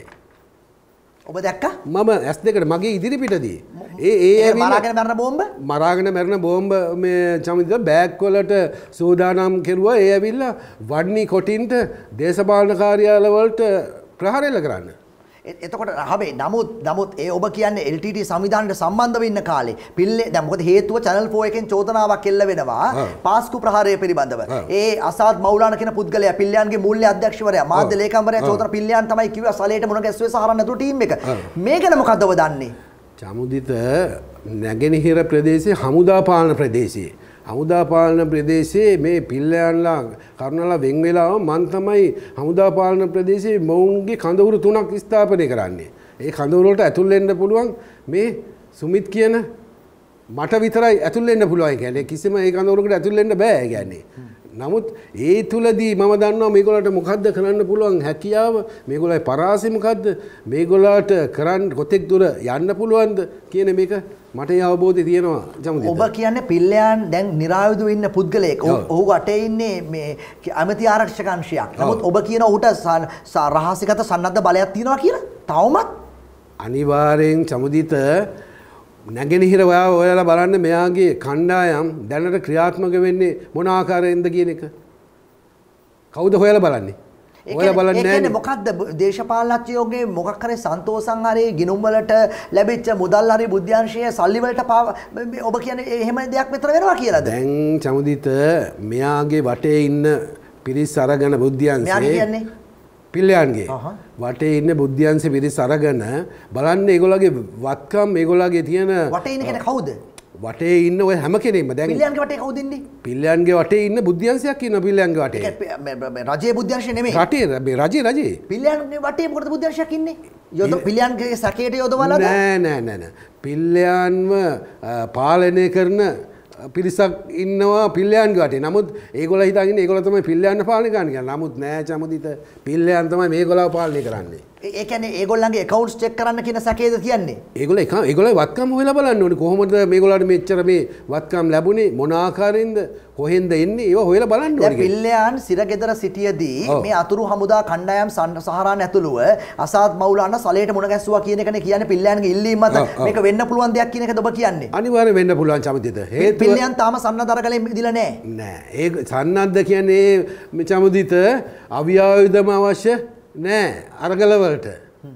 ඔබ දැක්කා? මම ඇස් දෙකට මගේ ඉදිරි පිටදී. ඒ ඒ මරාගෙන මරන බෝම්බ? මරාගෙන මරන බෝම්බ මේ චමිත බෑග් වලට සූදානම් කෙරුවා. ඒ ඇවිල්ලා වඩනි කොටින්ට දේශපාලන කාර්යාල වලට ප්‍රහාරය කරන්න. එතකොට හැබැයි නමුත් නමුත් ඒ ඔබ කියන්නේ එල් ටී ටී සංවිධානයට සම්බන්ධව ඉන්න කාලේ පිල්ලේ දැන් මොකද හේතුව channel four එකෙන් චෝදනාවක් එල්ල වෙනවා පාස්කු ප්‍රහාරය පිළිබඳව. ඒ අසාද් මෞලාන කියන පුද්ගලයා පිල්ලයන්ගේ මූල්‍ය අධ්‍යක්ෂවරයා මාධ්‍ය ලේකම්වරයා චෝදන පිල්ලයන් තමයි කිව්වා සලේට මොන ගැස්සුවේ සහරන්න නැතුව ටීම් එක. මේ ගැන මොකද්ද ඔබ දන්නේ? චමුදිත නැගෙනහිර ප්‍රදේශයේ හමුදා පාලන ප්‍රදේශයේ හමුදා පාලන ප්‍රදේශයේ මේ පිල්ලයන්ලා කරුණලා වෙන් වෙලා මන් තමයි හමුදා පාලන ප්‍රදේශයේ මොවුන්ගේ කඳවුරු තුනක් ස්ථාපනය කරන්නේ. ඒ කඳවුරු වලට ඇතුල් වෙන්න පුළුවන් මේ සුමිත් කියන මට විතරයි ඇතුල් වෙන්න පුළුවන් කියන්නේ. කිසිම ඒ කඳවුරකට ඇතුල් වෙන්න බෑ කියන්නේ. නමුත් ඒ තුලදී මම දන්නවා මේගොල්ලන්ට මොකද්ද කරන්න පුළුවන් හැකියාව මේගොල්ලන්ගේ පරාසය මොකද්ද මේගොල්ලන්ට කරන්න කොතෙක් දුර යන්න පුළුවන්ද කියන මේක මට ඒ අවබෝධය තියෙනවා ජමුදිත. ඔබ කියන්නේ පිල්ලයන් දැන් නිරායුධව ඉන්න පුද්ගලයෙක්. ඔහු අටේ ඉන්නේ මේ ඇමති ආරක්ෂක අංශයක්. නමුත් ඔබ කියන ඔහුට රහසිගත සන්නද්ධ බලයක් තියෙනවා කියලා. තවමත් අනිවාර්යෙන් ජමුදිත නැගෙනහිර ඔයා ඔයාලා බලන්න මෙයාගේ කණ්ඩායම් දැනට ක්‍රියාත්මක වෙන්නේ මොන ආකාරයෙන්ද කියන එක. කවුද හොයලා බලන්නේ? ඔයාලා බලන්නේ නැහැ. ඒ කියන්නේ මොකද්ද දේශපාලනඥයෝගේ මොකක් හරි සන්තෝෂම් හරි ගිණුම් වලට ලැබිච්ච මුදල් හරි බුද්ධාංශයේ සල්ලි වලට ඔබ කියන්නේ එහෙම දෙයක් විතර වෙනවා කියලාද? දැන් චමුදිත මෙයාගේ වටේ ඉන්න පිරිස් අරගෙන බුද්ධාංශයේ මෙයා කියන්නේ පිල්ලයන්ගේ වටේ ඉන්න බුද්ධාංශ පිරිස් අරගෙන බලන්න ඒගොල්ලෝගේ වත්කම් ඒගොල්ලෝගේ තියෙන වටේ ඉන්න කෙනා කවුද? වටේ ඉන්න ඔය හැම කෙනෙක්ම දැන් පිල්ලයන්ගේ වටේ කවුද ඉන්නේ? පිල්ලයන්ගේ වටේ ඉන්න බුද්ධාංශයක් ඉන්නවා පිල්ලයන්ගේ වටේ. ඒක රජයේ බුද්ධාංශය නෙමෙයි. රටේ රජේ රජේ. පිල්ලයන්ගේ වටේ මොකටද බුද්ධාංශයක් ඉන්නේ? යොද පිල්ලයන්ගේ සැකයට යොදවලාද? නෑ නෑ නෑ නෑ. පිල්ලයන්ව පාලනය කරන පිරිසක් ඉන්නවා පිල්ලයන්ගේ වටේ. නමුත් ඒගොල්ලෝ හිතාගෙන ඉන්නේ ඒගොල්ලෝ තමයි පිල්ලයන්ව පාලනය කරන්නේ කියලා. නමුත් නෑ චමුදිත පිල්ලයන් තමයි මේගොල්ලෝ පාලනය කරන්නේ. ඒ කියන්නේ ඒගොල්ලන්ගේ accounts check කරන්න කියන සැකේද කියන්නේ? ඒගොල්ලෝ එක ඒගොල්ලෝ වත්කම් හොයලා බලන්න ඕනේ. කොහොමද මේගොල්ලන්ට මෙච්චර මේ වත්කම් ලැබුණේ? මොන ආකාරයෙන්ද? කොහෙන්ද එන්නේ? ඒවා හොයලා බලන්න ඕනේ. දැන් පිල්ලයන් සිරගෙදර සිටියේදී මේ අතුරු හමුදා කණ්ඩායම් සහරාන් ඇතුළුව අසාත් මවුලාන සලයට මුණ ගැස්සුවා කියන එකනේ කියන්නේ පිල්ලයන්ගේ ඉල්ලීම මත මේක වෙන්න පුළුවන් දෙයක් කියන එකද ඔබ කියන්නේ? අනිවාර්යෙන් වෙන්න පුළුවන් චමුදිත. හේතුව පිල්ලයන් තාම සන්නද්ධ අරගලෙන් මිදිලා නැහැ. නෑ. ඒ සන්නද්ධ කියන්නේ චමුදිත අවියායුධම අවශ්‍ය නෑ අරගල වලට.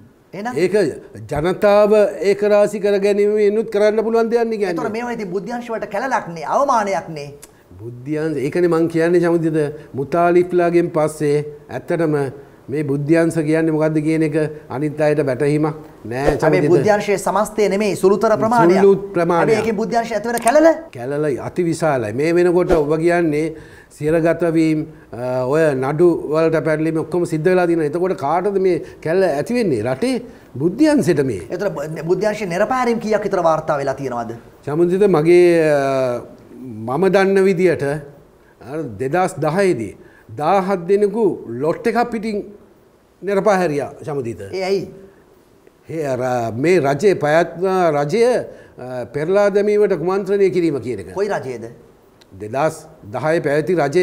ඒක ජනතාව ඒක රාශි කර ගැනීමෙනුත් කරන්න පුළුවන් දෙයක් නේ කියන්නේ. ඒතර මේවා ඉතින් බුද්ධාංශ වලට කැලලක් නේ අවමානයක් නේ. බුද්ධාංශ ඒකනේ මං කියන්නේ චමුදිත මුතාලිෆ්ලාගෙන් පස්සේ ඇත්තටම මේ බුද්ධාංශ කියන්නේ මොකද්ද කියන එක අනිත් අයට වැටහීමක් නෑ චමුදිත. මේ බුද්ධාංශයේ සමස්තය නෙමෙයි සුළුතර ප්‍රමාණයක්. සුළු ප්‍රමාණයක්. හැබැයි ඒකේ බුද්ධාංශය ඇතුළත කැලල කැලල අති විශාලයි. මේ වෙනකොට ඔබ කියන්නේ සිරගත වීම ඔය නඩු වලට පැටලීම ඔක්කොම සිද්ධ වෙලා තියෙනවා. එතකොට කාටද මේ කැලල ඇති වෙන්නේ? රටේ බුද්ධාංශයට මේ. ඒතර බුද්ධාංශයේ නිරපෑරීම් කීයක් විතර වාර්තා වෙලා තියෙනවද? චමුදිත මගේ මම දන්න විදියට දෙදහස් දහය දී දාහත් දෙනෙකු ලොට් එකක් පිටින් නිරපාහැරියා චමුදිත. ඒ ඇයි? මේ රජයේ පයත්න රජය පෙරලා දැමීමට කුමන්ත්‍රණය කිරීම කියන එක. කොයි රජයේද? දෙදහස් දහය පැවති රජය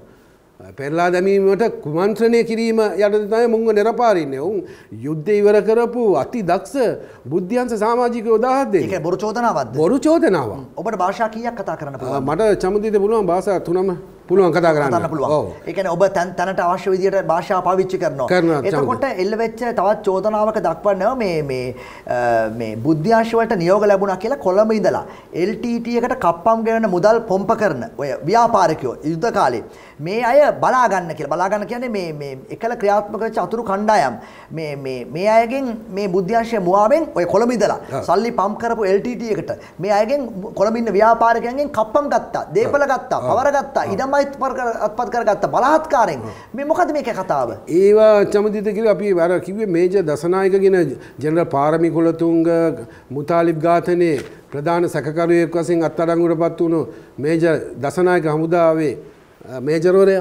පෙරලා දැමීමට කුමන්ත්‍රණය කිරීම යටතේ තමයි මුංග නිරපාරින්නේ. උන් යුද්ධය ඉවර කරපු අති දක්ෂ බුද්ධාංශ සමාජිකයෝ දහස් දෙනෙක්. ඒක බොරු චෝදනාවක්ද? බොරු චෝදනාවක්. ඔබට භාෂා කීයක් කතා කරන්න පුළුවන්ද? මට චමුදිත පුළුවන් භාෂා තුනම පුළුවන් කතා කරන්න. ඔව්. ඒ කියන්නේ ඔබ තැන තැනට අවශ්‍ය විදියට භාෂා පාවිච්චි කරනවා. එතකොට එල්ල වෙච්ච තවත් චෝදනාවක දක්වනවා මේ මේ මේ බුද්ධාංශ වලට නියෝග ලැබුණා කියලා කොළඹ ඉඳලා එල් ටී ටී එකට කප්පම් ගෙවන මුදල් පොම්ප කරන ඔය ව්‍යාපාරිකයෝ යුද්ධ කාලේ මේ අය බලා ගන්න කියලා. බලා ගන්න කියන්නේ මේ මේ එකල ක්‍රියාත්මක වෙච්ච අතුරු කණ්ඩායම් මේ මේ මේ අයගෙන් මේ බුද්ධාංශයේ මුවාවෙන් ඔය කොළඹ ඉඳලා සල්ලි පම්ප් කරපු එල් ටී ටී එකට මේ අයගෙන් කොළඹ ඉන්න ව්‍යාපාරිකයන්ගෙන් කප්පම් ගත්තා, දේපල ගත්තා, පවර ගත්තා, ඉඩම් අත්පත් කරගත්ත බලහත්කාරයෙන්. මේ මොකද මේකේ කතාව? ඒවා චමුදිත කියලා අපි අර කිව්වේ මේජර් දසනායක කියන ජෙනරල් පාරමී කුලතුංග මුතාලිබ් ඝාතනයේ ප්‍රධාන සැකකරුවෙක් වශයෙන් අත්අඩංගුවටපත් වුණු මේජර් දසනායක හමුදාවේ මේජර්වරයා.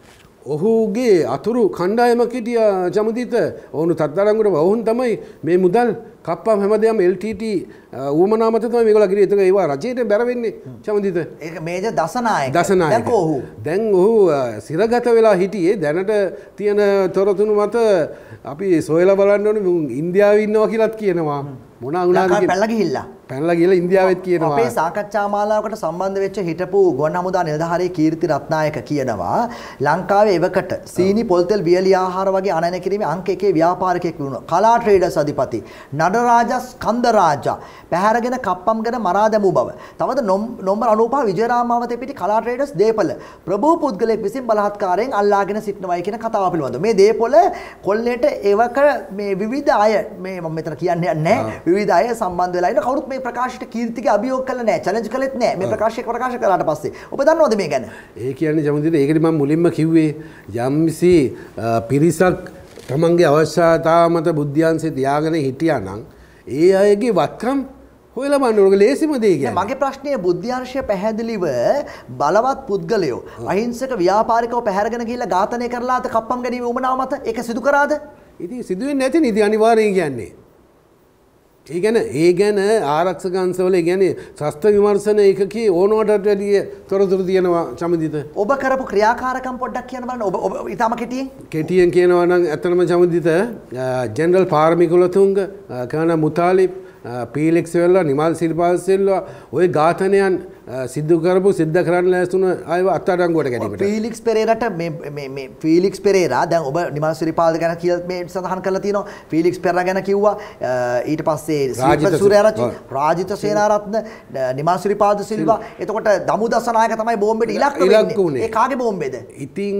ඔහුගේ අතුරු කණ්ඩායමක් හිටියා චමුදිත. ඔවුන් අත්අඩංගුවට වහුන් තමයි මේ මුදල් කප්පම් හැමදේම එල් ටී ටී ඌමනා මත තමයි මේගොල්ලෝ ගිරේ. ඒක ඒවා රජයට බැර වෙන්නේ චමුදිත. ඒක මේජර් දසනායක. දසනායක. දැන් කොහොම? දැන් ඔහු සිරගත වෙලා හිටියේ. දැනට තියෙන තොරතුරු මත අපි සොයලා බලන්න ඕනේ ඉන්දියාවේ ඉන්නවා කියලාත් කියනවා. මොනවා වුණාද කියලා. පැනලා ගිහිල්ලා. පැනලා ගිහලා ඉන්දියාවෙත් කියනවා. අපේ සාකච්ඡා මාලාවකට සම්බන්ධ වෙච්ච හිටපු ගුවන් හමුදා නිලධාරී කීර්ති රත්නායක කියනවා ලංකාවේ එවකට සීනි පොල්තෙල් වියලි ආහාර වගේ අනයන කිරීමේ අංක එකේ ව්‍යාපාරිකයෙක් වුණා. කලා ට්‍රේඩර්ස් අධිපති නඩරාජ ස්කන්දරාජා පැහැරගෙන කප්පම්ගෙන මරා දැමූ බව. තවද නම්බර් අනූපහ විජයරාමාවතේ පිටි කලා ට්‍රේඩර්ස් දේපල ප්‍රභූ පුද්ගලයෙක් විසින් බලහත්කාරයෙන් අල්ලාගෙන සිටිනවායි කියන කතාව පිළිබඳව. මේ දේපොළ කොල්ලේට එවක මේ විවිධ අය මේ මම මෙතන කියන්නේ නැහැ. විවිධ අය සම්බන්ධ වෙලා ඉන්න කවුරුත් මේ ප්‍රකාශයට කීර්තිගේ අභියෝග කළා නැහැ. චැලෙන්ජ් කළෙත් නැහැ. මේ ප්‍රකාශය ප්‍රකාශ කළාට පස්සේ. ඔබ දන්නවද මේ ගැන? ඒ කියන්නේ ජමුදිත ඒකනේ මම මුලින්ම කිව්වේ යම්සි පිරිසක් තමන්ගේ අවශ්‍යතාව මත බුද්ධාංශය තියාගෙන හිටියා නම් ඒ අයගේ වත්කම් හොයලා බලන්න ඕක ලේසිම දේ කියන්නේ. මගේ ප්‍රශ්නය බුද්ධාංශය පැහැදිලිව බලවත් පුද්ගලයෝ අහිංසක ව්‍යාපාරිකව පැහැරගෙන ගිහිල්ලා ඝාතනය කරලාද කප්පම් ගැනීම උමනාව මත ඒක සිදු කරාද? ඉතින් සිදු වෙන්නේ නැති නේද අනිවාර්යයෙන් කියන්නේ. ඒ ගැන ඒ ගැන ආරක්ෂක අංශවල ඒ කියන්නේ ශස්ත්‍ර විමර්ශන ඒකකේ ඕනවට වැඩි තොරතුරු තියෙනවා චමදිත. ඔබ කරපු ක්‍රියාකාරකම් පොඩ්ඩක් කියන්න බලන්න. ඔබ ඔබ ඊටම කෙටියෙන් කෙටියෙන් කියනවා නම් ඇත්තටම චමදිත ජෙනරල් පාරමිකුලතුංග කන මුතාලිබ් පීලෙක්ස් වෙල්ලා නිමල් සිරිපාල් සෙල්ලා ওই ඝාතනයන් සිද්ධ කරපු සිද්ධ කරන්න ලෑස්තුන අයව අත්අඩංගුවට ගැනීමට. ෆීලික්ස් පෙරේරාට මේ මේ මේ ෆීලික්ස් පෙරේරා දැන් ඔබ නිමල් සිරිපාල් ගැන කියලා මේ සඳහන් කරලා තියෙනවා. ෆීලික්ස් පෙරේරා ගැන කිව්වා. ඊට පස්සේ සීපත් සූර්යාරච්චි, රාජිත සේනාරත්න, නිමල් සිරිපාල් සිල්වා. එතකොට දමුදසනායක තමයි බෝම්බෙට ඉලක්ක වෙන්නේ. ඒ කාගේ බෝම්බේද? ඉතින්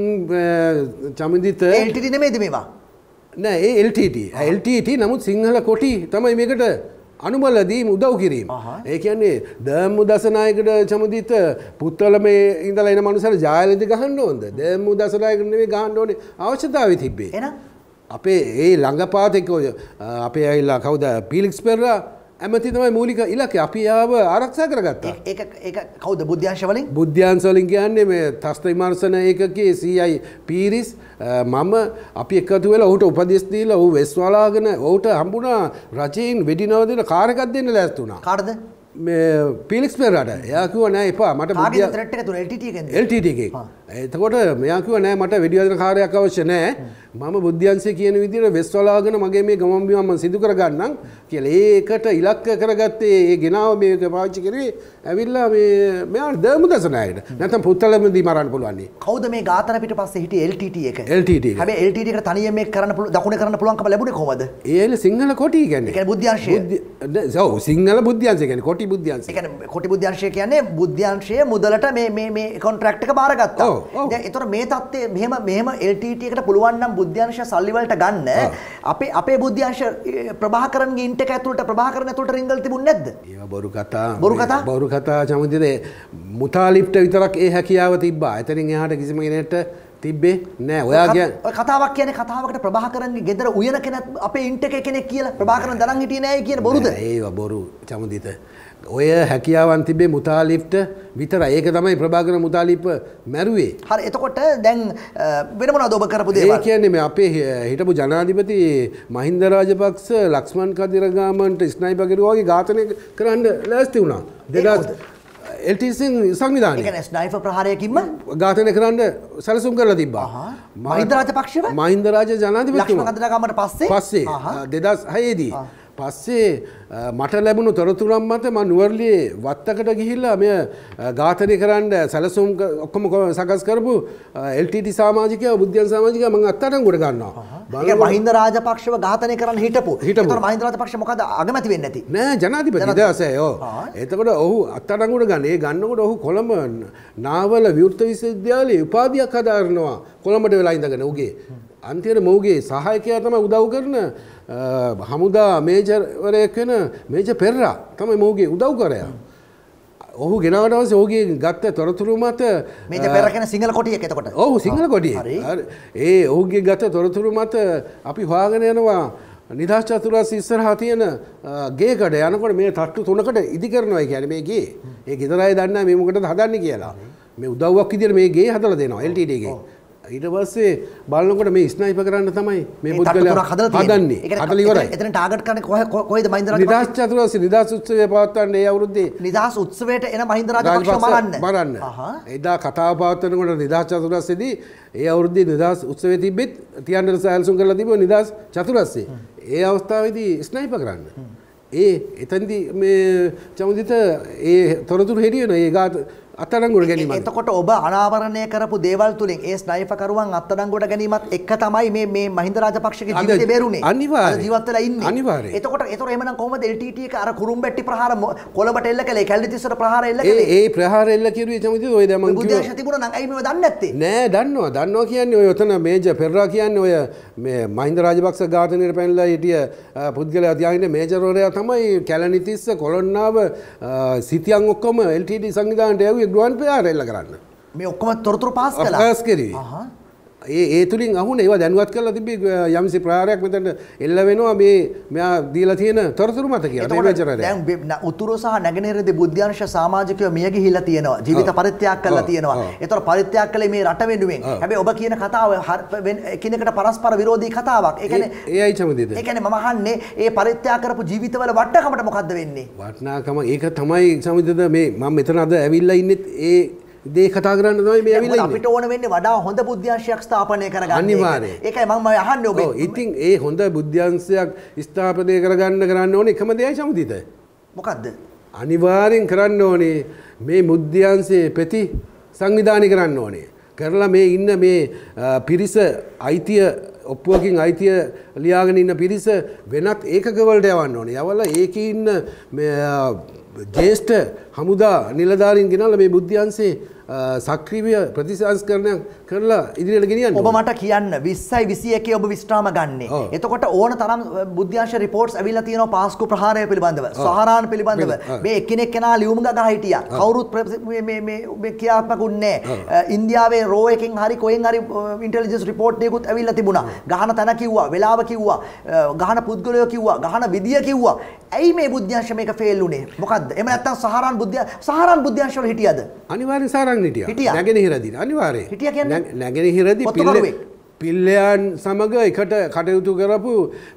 චමින්දිත එල් ටී ටී නෙමෙයිද මේවා? නෑ ඒ L T T. L T T නමුත් සිංහල කොටි තමයි මේකට අනුබලදී උදව් කිරීම. ඒ කියන්නේ දම්මු දසනායකට චමදිත පුත්තල මේ ඉඳලා එන මනුස්සයර ජායලෙදි ගහන්න ඕනද? දම්මු දසනායකට නෙවෙයි ගහන්න ඕනේ අවශ්‍යතාවය තිබ්බේ. එහෙනම් අපේ ඒ ළඟපාතේක අපේ ඇවිල්ලා කවුද පීලික්ස් පෙරේරා ඇමති තමයි මූලික ඉලක්කය. අපි ආව ආරක්ෂා කරගත්තා. ඒක ඒක කවුද බුද්ධ්‍යංශ වලින්? බුද්ධ්‍යංශ වලින් කියන්නේ මේ තස්ත විමර්ශන ඒකකයේ සී අයි පීරිස් මම අපි එකතු වෙලා ඔහුට උපදෙස් දීලා ඔහු වෙස් වලාගෙන ඔහුට හම්බුණා රජයෙන් වෙඩි නවදින කාර් එකක් දෙන්න ලෑස්ති වුණා. කාටද? මේ පීලික්ස් පෙරේරාට. එයා කිව්වා නෑ එපා මට කාගේ ත්‍රෙට් එක තුන එල් ටී ටී එකෙන්ද? එල් ටී ටී එකේ. එතකොට මෙයා කිව්වා නෑ මට වෙඩි වදින කාර්යයක් අවශ්‍ය නෑ. මම බුද්ධ්‍යංශය කියන විදිහට වෙස් වලාගෙන මගේ මේ ගමන් බිමන් මම සිදු කරගන්නම් කියලා. ඒකට ඉලක්ක කරගත්තේ ඒ ගෙනාව මේක පාවිච්චි කරේ ඇවිල්ලා මේ මෙයාට දමුදසනායකට. නැත්නම් පුත්තලමදී මරන්න පුළුවන් නේ. කවුද මේ ඝාතන පිටපස්සේ හිටියේ එල් ටී ටී එක? එල් ටී ටී එක. හැබැයි එල් ටී ටී එකට තනියම මේක කරන්න පුළුවන් දකුණේ කරන්න පුළුවන්කම ලැබුණේ කොහමද? ඒල සිංහල කොටි කියන්නේ. ඒ කියන්නේ බුද්ධ්‍යංශය. ඔව් සිංහල බුද්ධ්‍යංශය කියන්නේ කොටි බුද්ධ්‍යංශය. ඒ කියන්නේ කොටි බුද්ධ්‍යංශය කියන්නේ බුද්ධ්‍යංශයේ මුදලට මේ මේ මේ කොන්ට්‍රැක්ට් එක බාරගත්තා. දැන් ඒතර මේ තත්ත්වයේ මෙහෙම මෙහෙම එල් ටී ටී එකට පුළුවන් නම් බුද්ධ්‍යංශය සල්ලි වලට ගන්න අපේ අපේ බුද්ධ්‍යංශ ප්‍රභාකරන්ගේ ඉන්ට් එක ඇතුළට ප්‍රභාකරන් ඇතුළට රින්ගල් තිබුණේ නැද්ද? ඒවා බොරු කතා. බොරු කතා? බොරු කතා චමදිතේ මුතාලිබ්ට විතරක් ඒ හැකියාව තිබ්බා. එතනින් එහාට කිසිම කෙනෙක්ට තිබ්බේ නෑ. ඔයා කියන්නේ ඔය කතාවක් කියන්නේ කතාවකට ප්‍රභාකරන්ගේ ගෙදර උයන කෙනෙක් අපේ ඉන්ට් එකේ කෙනෙක් කියලා ප්‍රභාකරන් දරන් හිටියේ නෑ කියන බොරුද? ඒවා බොරු චමදිත. ඔය හැකියාවන් තිබේ මුතාලිබ්ට විතරයි. ඒක තමයි ප්‍රභාකර මුතාලිබ් මැරුවේ. හරි එතකොට දැන් වෙන මොනවද ඔබ කරපු දේවල්? ඒ කියන්නේ මේ අපේ හිටපු ජනාධිපති මහින්ද රාජපක්ෂ ලක්ෂ්මන් කදිරගාමන්ට ස්නයිපර් කෙරුවා වගේ ඝාතනය කරන්න ලෑස්ති වුණා. දෙදහස් එල් ටී සී සංවිධානය. ඒ කියන්නේ ස්නයිපර් ප්‍රහාරයකින්ම ඝාතනය කරන්න සැලසුම් කරලා තිබ්බා. මහින්ද රාජපක්ෂව? මහින්ද රාජ ජනාධිපතිතුමා. ලක්ෂ්මන් කදිරගාමන්ට පස්සේ පස්සේ දෙදහස් හය දී පස්සේ මට ලැබුණු තොරතුරන් මත මම නුවරළියේ වත්තකට ගිහිල්ලා මෙය ඝාතනය කරන්න සැලසුම් ඔක්කොම සකස් කරපු එල් ටී ටී සමාජිකයෝ බුද්ධ්‍යංශ සමාජිකයෝ මම අත්අඩංගුවට ගන්නවා. ඒක මහින්ද රාජපක්ෂව ඝාතනය කරන්න හිටපු. ඒතකොට මහින්ද රාජපක්ෂ මොකද අගමැති වෙන්නේ නැති? නෑ ජනාධිපති දෙදහසේ ඔව්. එතකොට ඔහු අත්අඩංගුවට ගන්න. ඒ ගන්නකොට ඔහු කොළඹ නාවල විවෘත විශ්වවිද්‍යාලයේ උපාධියක් හදාරනවා කොළඹට වෙලා ඉඳගෙන උගේ. අන්තිමට මොහුගේ සහායකයා තමයි උදව් කරන හමුදා මේජර්වරයෙක් වෙන මේජර් පෙරේරා තමයි මොහුගේ උදව් කරයා. ඔහු ගෙනාවට පස්සේ ඔහුගේ ගත්ත තොරතුරු මත මේජර් පෙරේරා කියන සිංහල කොටියක් එතකොට. ඔව් සිංහල කොටිය. ඒ ඔහුගේ ගත්ත තොරතුරු මත අපි හොයාගෙන යනවා නිදහස් චතුරස්‍රය ඉස්සරහා තියෙන ගේකට යනකොට මේ තට්ටු තුනකට ඉදි කරනවා. ඒ කියන්නේ මේ ගේ. ඒ ගෙදර අය දන්නේ නැහැ මේ මොකටද හදන්නේ කියලා. මේ උදව්වක් විදියට මේ ගේ හදලා දෙනවා එල් ටී ටී එකේ. ඊට පස්සේ බලනකොට මේ ස්නයිපර් කරන්න තමයි මේ පුද්ගලයා හදන්නේ. හදලා ඉවරයි. එතන ටාගට් කරන්නේ කොහෙද මහින්ද රාජපක්ෂ? නිදහස් චතුරස්‍රය නිදහස් උත්සවය පවත්වන්න ඒ අවුරුද්දේ නිදහස් උත්සවයට එන මහින්ද රාජපක්ෂ මරන්න. මරන්න. එදා කතාව පවත්වනකොට නිදහස් චතුරස්‍රයේදී ඒ අවුරුද්දේ නිදහස් උත්සවයේ තිබෙත් තියන්න සැලසුම් කරලා තිබුණා නිදහස් චතුරස්‍රය. ඒ අවස්ථාවේදී ස්නයිපර් කරන්න. ඒ එතනදී මේ චමුදිත ඒ තොරතුරු හෙරියන ඒ ගාත අත්අඩංගුවට ගැනීම. එතකොට ඔබ අනාවරණය කරපු දේවල් තුලින් ඒ ස්නයිපර් කරුවන් අත්අඩංගුවට ගැනීමත් එක්ක තමයි මේ මේ මහින්ද රාජපක්ෂගේ ජීවිතේ බේරුනේ. අනිවාර්යයෙන්. ජීවත් වෙලා ඉන්නේ. අනිවාර්යයෙන්. එතකොට එතකොට එහෙමනම් කොහොමද එල් ටී ටී එක අර කුරුම්බැට්ටි ප්‍රහාර කොළඹට එල්ල කළේ? කැලණිතිස්සට ප්‍රහාර එල්ල කළේ? ඒ ඒ ප්‍රහාර එල්ල කිරුවේ චමුදිත ඔය දැන් මං කිව්වා. බුද්ධ්‍යංශ තිබුණා නම් ඇයි මේව දන්නේ නැත්තේ? නෑ දන්නවා. දන්නවා කියන්නේ ඔය ඔතන මේජර් පෙරේරා කියන්නේ ඔය මේ මහින්ද රාජපක්ෂ ඝාතනයට පැනලා හිටිය පුද්ගලයා තියාගෙන මේජර්වරයා තමයි කැලණිතිස්ස කොළොන්නාව සිටියන් ඔක්කොම එල් ටී ටී සංවිධානයට යවුවේ ගුවන් ප්‍රහාර එල්ල කරන්න. මේ ඔක්කොම තොරතුරු පාස් කළා. පාස් කරේ. ඒ ඒ තුලින් අහුනේ ඒවා දැනුවත් කරලා තිබ්බේ යම්සි ප්‍රහාරයක් මෙතන එල්ල වෙනවා මේ මෙයා දීලා තියෙන තොරතුරු මත කියලා මේ වෙචරය. දැන් උතුරු සහ නැගෙනහිරදී බුද්ධාංශ සමාජිකයෝ මිය ගිහිලා තියෙනවා. ජීවිත පරිත්‍යාග කරලා තියෙනවා. ඒතර පරිත්‍යාග කළේ මේ රට වෙනුවෙන්. හැබැයි ඔබ කියන කතාව එකිනෙකට පරස්පර විරෝධී කතාවක්. ඒ කියන්නේ ඒයි චමදිද. ඒ කියන්නේ මම අහන්නේ ඒ පරිත්‍යාග කරපු ජීවිතවල වටිනාකමට මොකද්ද වෙන්නේ? වටිනාකම ඒක තමයි චමදිද මේ මම මෙතන අද ඇවිල්ලා ඉන්නෙත් ඒ දේ කතා කරන්න තමයි මේ ඇවිල්ලා ඉන්නේ. අපිට ඕන වෙන්නේ වඩා හොඳ බුද්ධාංශයක් ස්ථාපනය කරගන්න. අනිවාර්යයෙන්. ඒකයි මම අහන්නේ ඔබෙන්. ඔව් ඉතින් ඒ හොඳ බුද්ධාංශයක් ස්ථාපනය කරගන්න කරන්න ඕනේ එකම දෙයයි සමුදිත. මොකද්ද? අනිවාර්යෙන් කරන්න ඕනේ මේ බුද්ධාංශයේ ප්‍රති සංවිධානය කරන්න ඕනේ. කරලා මේ ඉන්න මේ පිරිස අයිතිය ඔප්පුවකින් අයිතිය ලියාගෙන ඉන්න පිරිස වෙනත් ඒකක වලට යවන්න ඕනේ. යවලා ඒකේ ඉන්න මේ ජේෂ්ඨ හමුදා නිලධාරීන් ගෙනල්ලා මේ බුද්ධාංශයේ සක්‍රීය ප්‍රතිසංස්කරණය කරලා ඉදිරියට ගෙනියන්න. ඔබ මට කියන්න විස්සයි විසි එකේ ඔබ විස්්‍රාම ගන්නේ. එතකොට ඕන තරම් බුද්ධාංශ රිපෝට්ස් ඇවිල්ලා තියෙනවා පාස්කු ප්‍රහාරය පිළිබඳව, සහරාන් පිළිබඳව. මේ එක්කෙනෙක් කෙනා ලියුම් ගහ හිටියා. කවුරුත් මේ මේ මේ ක්‍රියාත්මකුන්නේ නැහැ. ඉන්දියාවේ රෝ එකෙන් හරි කොහෙන් හරි ඉන්ටෙලිජන්ස් රිපෝට් එකකුත් ඇවිල්ලා තිබුණා. ගහන තැන කිව්වා, වෙලාව කිව්වා, ගහන පුද්ගලයෝ කිව්වා, ගහන විදිය කිව්වා. ඇයි මේ බුද්ධාංශ මේක ෆේල් උනේ? මොකද්ද? එහෙම නැත්නම් සහරාන් බුද්ධ සහරාන් බුද්ධාංශ වල හිටියද? අනිවාර්යෙන් සහරාන් හිටියා. නැගෙනහිරදී අනිවාර්යෙන්. හිටියා කියන්නේ නැගෙනහිරදී පිල්ල පිල්ලයන් සමග එකට කටයුතු කරපු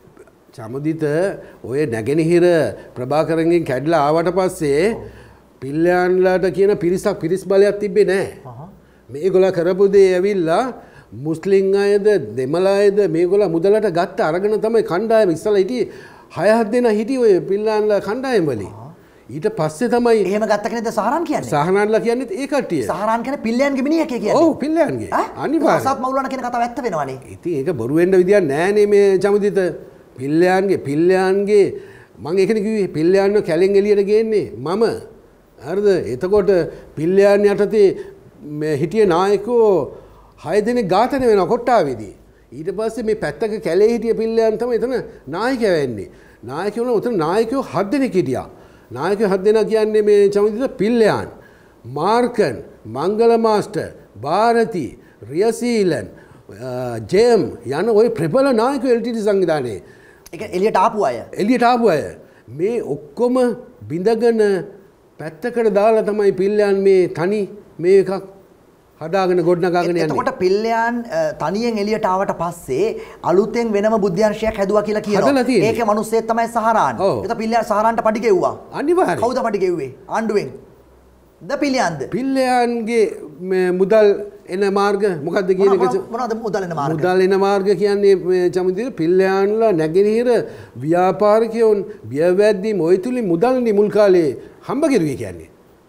චමුදිත ඔය නැගෙනහිර ප්‍රභාකරන්ගෙන් කැඩලා ආවට පස්සේ පිල්ලයන්ලාට කියන පිරිසක් පිරිස් බලයක් තිබ්බේ නැහැ. මේගොල්ලෝ කරපු දේ ඇවිල්ලා මුස්ලිම් අයද දෙමළ අයද මේගොල්ලෝ මුදලට ගත්ත අරගෙන තමයි කණ්ඩායම ඉස්සලා හිටියේ හය හත් දෙනා හිටියේ ඔය පිල්ලයන්ලා කණ්ඩායම වලින්. ඊට පස්සේ තමයි එහෙම ගත්ත කෙනෙක්ද සහරාන් කියන්නේ? සහරාන්ලා කියන්නේ ඒ කට්ටිය. සහරාන් කියන්නේ පිල්ලයන්ගේ මිනිහෙක් කියන්නේ. ඔව් පිල්ලයන්ගේ. අනිවාර්යයෙන්. අසත් මවුලන කියන කතාව ඇත්ත වෙනවනේ. ඉතින් ඒක බොරු වෙන්න විදියක් නෑනේ මේ චමුදිත. පිල්ලයන්ගේ පිල්ලයන්ගේ මම ඒකනේ කිව්වේ පිල්ලයන්ව කැලෙන් එළියට ගේන්නේ මම. හරිද? එතකොට පිල්ලයන් යටතේ මේ හිටියේ නායකෝ හය දෙනෙක් ඝාතනය වෙනවා කොට්ටාවේදී. ඊට පස්සේ මේ පැත්තක කැලේ හිටිය පිල්ලයන් තමයි එතන නායකයා වෙන්නේ. නායකයෝ නෝ උතන නායකයෝ හත් දෙනෙක් හිටියා. නායකයෝ හත් දෙනා කියන්නේ මේ චමුදිත පිල්ලයන්, මාර්කන්, මංගල මාස්ටර්, ಭಾರತಿ, රියසීලන්, ජේම් යන ওই ප්‍රබල නායකයෝ එල් ටී ටී සංවිධානයේ. ඒක එළියට ආපු අය. එළියට ආපු අය. මේ ඔක්කොම බිඳගෙන පැත්තකට දාලා තමයි පිල්ලයන් මේ තනි මේ එකක් හදාගෙන ගොඩනගාගෙන යන්නේ. එතකොට පිල්ලයන් තනියෙන් එළියට ආවට පස්සේ අලුතෙන් වෙනම බුද්ධාංශයක් හැදුවා කියලා කියනවා. ඒකේ මිනිස්සෙක් තමයි සහරාන්. ඒක පිල්ලයන් සහරාන්ට පඩි ගෙව්වා. අනිවාර්යයෙන්. කවුද පඩි ගෙව්වේ? ආණ්ඩුවෙන්. ද පිල්ලයන්ද? පිල්ලයන්ගේ මේ මුදල් එන මාර්ග මොකක්ද කියන එක මොනවද මුදල් එන මාර්ග? මුදල් එන මාර්ග කියන්නේ මේ චමුදිත පිල්ලයන්ලා නැගෙනහිර ව්‍යාපාරිකයන් බියවැද්දීම් ඔය තුලින් මුදල්නේ මුල් කාලේ හම්බ කෙරුවේ කියන්නේ.